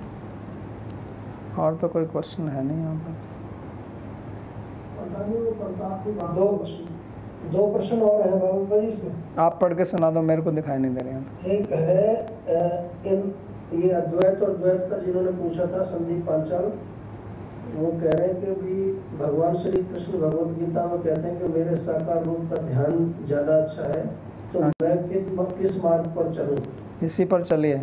और तो कोई क्वेश्चन है नहीं यहाँ पर। दो प्रश्न और है बाबू भाई इसमें। आप पढ़ के सुना दो, मेरे को दिखाई नहीं दे रहे हैं। एक है ये अद्वैत और द्वैत का जिन्होंने पूछा था, संदीप पांचाल, वो कह रहे हैं कि भी भगवान श्री कृष्ण भगवत गीता में कहते हैं कि मेरे साकार रूप का ध्यान ज्यादा अच्छा है, तो मैं किस मार्ग पर चलूं? इसी पर चलिए,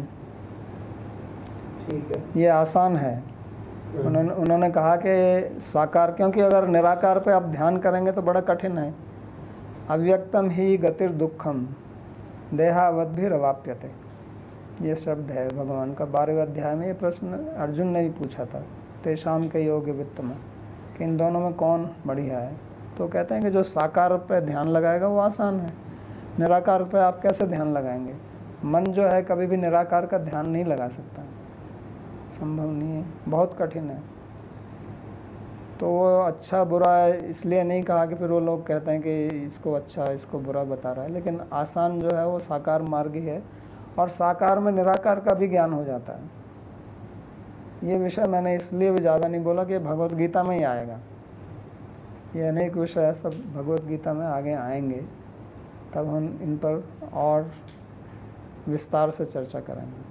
ठीक है, ये आसान है। उन्होंने कहा कि साकार, क्योंकि अगर निराकार पे आप ध्यान करेंगे तो बड़ा कठिन है। अव्यक्तम ही गतिर दुखम देहावद्भिरवाप्यते, ये शब्द है भगवान का 12वें अध्याय में। ये प्रश्न अर्जुन ने भी पूछा था, तेषाम के योग वित्त में, कि इन दोनों में कौन बढ़िया है। तो कहते हैं कि जो साकार पे ध्यान लगाएगा वो आसान है, निराकार पे आप कैसे ध्यान लगाएंगे? मन जो है कभी भी निराकार का ध्यान नहीं लगा सकता, संभव नहीं है, बहुत कठिन है। तो वो अच्छा बुरा इसलिए नहीं कहा कि फिर वो लोग कहते हैं कि इसको अच्छा इसको बुरा बता रहा है, लेकिन आसान जो है वो साकार मार्ग ही है। और साकार में निराकार का भी ज्ञान हो जाता है। ये विषय मैंने इसलिए भी ज़्यादा नहीं बोला कि भगवत गीता में ही आएगा। ये अनेक विषय सब भगवत गीता में आगे आएंगे, तब हम इन पर और विस्तार से चर्चा करेंगे।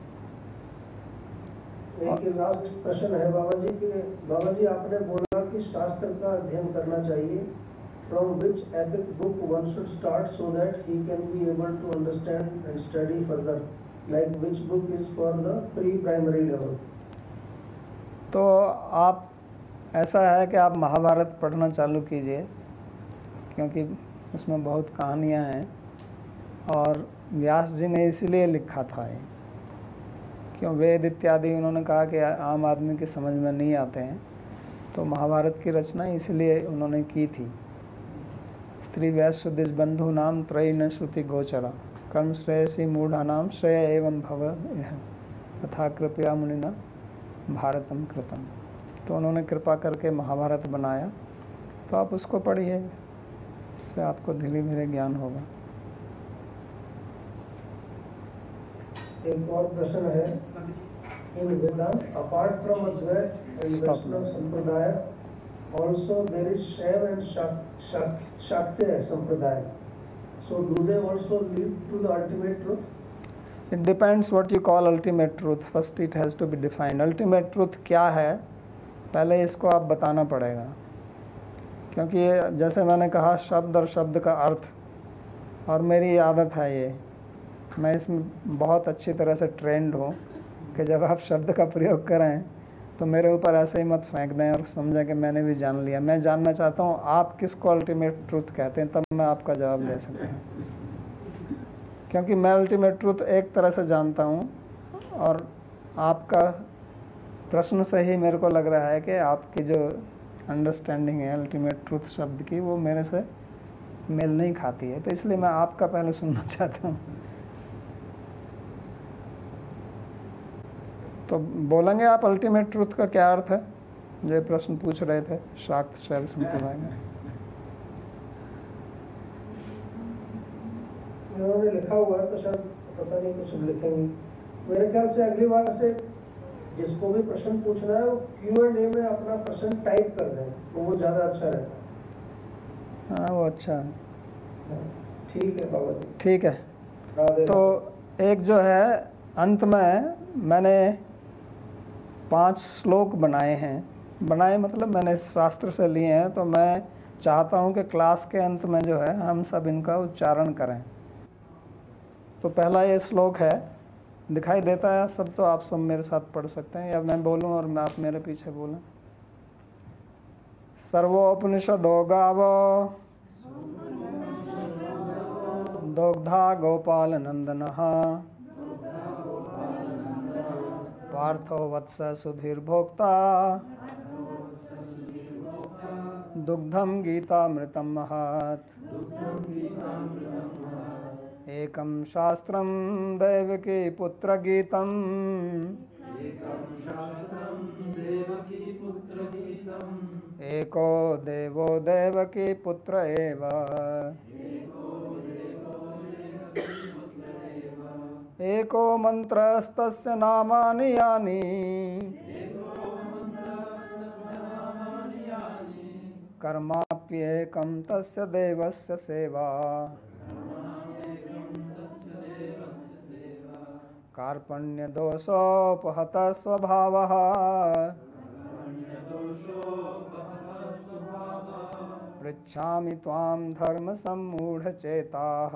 एक लास्ट प्रश्न है बाबा जी कि बाबा जी आपने बोला कि शास्त्र का अध्ययन करना चाहिए। From which epic book one should start so that he can be able to understand and study further? Like which book is for the pre-primary level? तो आप, ऐसा है कि आप महाभारत पढ़ना चालू कीजिए, क्योंकि उसमें बहुत कहानियाँ हैं और व्यास जी ने इसीलिए लिखा था ये, क्यों वेद इत्यादि उन्होंने कहा कि आम आदमी की समझ में नहीं आते हैं, तो महाभारत की रचना इसलिए उन्होंने की थी। स्त्री वैश्य दिश बंधु नाम त्रयी न श्रुति गोचरा, कर्म श्रेयसी मूढ़ानाम श्रेय एवं भव यह तथा कृपया मुनिना भारतम कृतम। तो उन्होंने कृपा करके महाभारत बनाया, तो आप उसको पढ़िए, इससे आपको धीरे धीरे ज्ञान होगा। एक और प्रश्न है, in Vedanta apart from Advaita and Vaishnava संप्रदाय also there is Shaiva and Shakya संप्रदाय, so do they also lead to the ultimate truth? It depends what you call ultimate truth. First it has to be defined. Ultimate truth क्या है, पहले इसको आप बताना पड़ेगा, क्योंकि जैसे मैंने कहा शब्द और शब्द का अर्थ, और मेरी आदत है ये, मैं इसमें बहुत अच्छी तरह से ट्रेंड हूँ कि जब आप शब्द का प्रयोग करें तो मेरे ऊपर ऐसे ही मत फेंक दें और समझें कि मैंने भी जान लिया। मैं जानना चाहता हूँ आप किसको अल्टीमेट ट्रूथ कहते हैं, तब मैं आपका जवाब दे सकता हूँ, क्योंकि मैं अल्टीमेट ट्रूथ एक तरह से जानता हूँ और आपका प्रश्न से ही मेरे को लग रहा है कि आपकी जो अंडरस्टैंडिंग है अल्टीमेट ट्रूथ शब्द की वो मेरे से मेल नहीं खाती है, तो इसलिए मैं आपका पहले सुनना चाहता हूँ। तो बोलेंगे आप अल्टीमेट ट्रूथ का क्या अर्थ है, जो ये प्रश्न पूछ रहे थे शाक्त शैव संप्रदाय में। उन्होंने लिखा हुआ है तो शायद पता नहीं कुछ लिखेंगे। मेरे ख्याल से अगली बार से जिसको भी प्रश्न पूछना है वो Q&A में अपना प्रश्न टाइप कर दें तो वो ज़्यादा अच्छा रहता है। हाँ वो अच्छा है। ठीक है बाबा जी, ठीक है। तो एक जो है अंत में मैंने 5 श्लोक बनाए हैं, बनाए मतलब मैंने शास्त्र से लिए हैं, तो मैं चाहता हूं कि क्लास के अंत में जो है हम सब इनका उच्चारण करें। तो पहला ये श्लोक है, दिखाई देता है सब, तो आप सब मेरे साथ पढ़ सकते हैं, या मैं बोलूं और मैं आप मेरे पीछे बोलें। सर्वोपनिषदो गावो दोग्धा गोपाल नंदनः पार्थो वत्स सुधीर्भोक्ता दुग्धम गीतामृतम महत्। एकम शास्त्रम देवकी पुत्र गीतम एको देवो देवकी पुत्र एव। एको मंत्रस्तस्य नामानि यानि कर्माप्येकं तस्य देवस्य सेवा। कार्पण्यदोषोपहत स्वभावः पृच्छामि त्वां धर्म सम्मूढचेताः।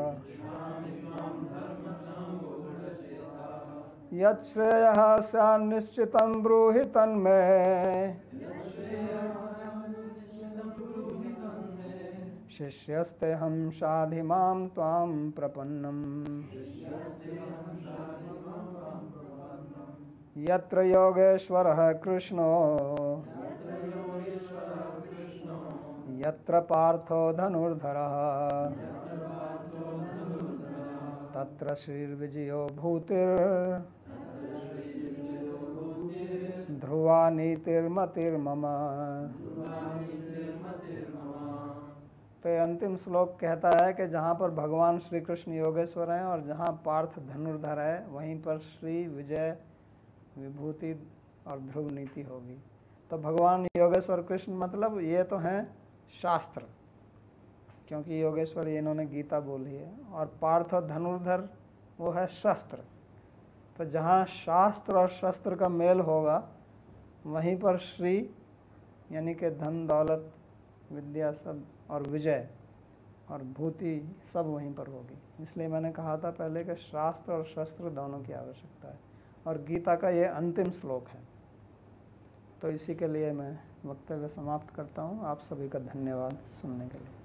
यच्छ्रेयः स्यान्निश्चितं ब्रूहि तन्मे शिष्यस्तेऽहं शाधि मां त्वां प्रपन्नम्। यत्र योगेश्वरः कृष्णो यत्र पार्थो धनुर्धरः तत्र श्रीर्विजयो भूतिर् ध्रुवा नीतिर्मतिर्मम। तो ये अंतिम श्लोक कहता है कि जहाँ पर भगवान श्री कृष्ण योगेश्वर हैं और जहाँ पार्थ धनुर्धर है वहीं पर श्री विजय विभूति और ध्रुव नीति होगी। तो भगवान योगेश्वर कृष्ण मतलब ये तो हैं शास्त्र, क्योंकि योगेश्वर ये इन्होंने गीता बोली है, और पार्थ और धनुर्धर वो है शस्त्र। तो जहाँ शास्त्र और शस्त्र का मेल होगा वहीं पर श्री यानी कि धन दौलत विद्या सब और विजय और भूति सब वहीं पर होगी। इसलिए मैंने कहा था पहले कि शास्त्र और शस्त्र दोनों की आवश्यकता है, और गीता का ये अंतिम श्लोक है। तो इसी के लिए मैं वक्तव्य समाप्त करता हूँ। आप सभी का धन्यवाद सुनने के लिए।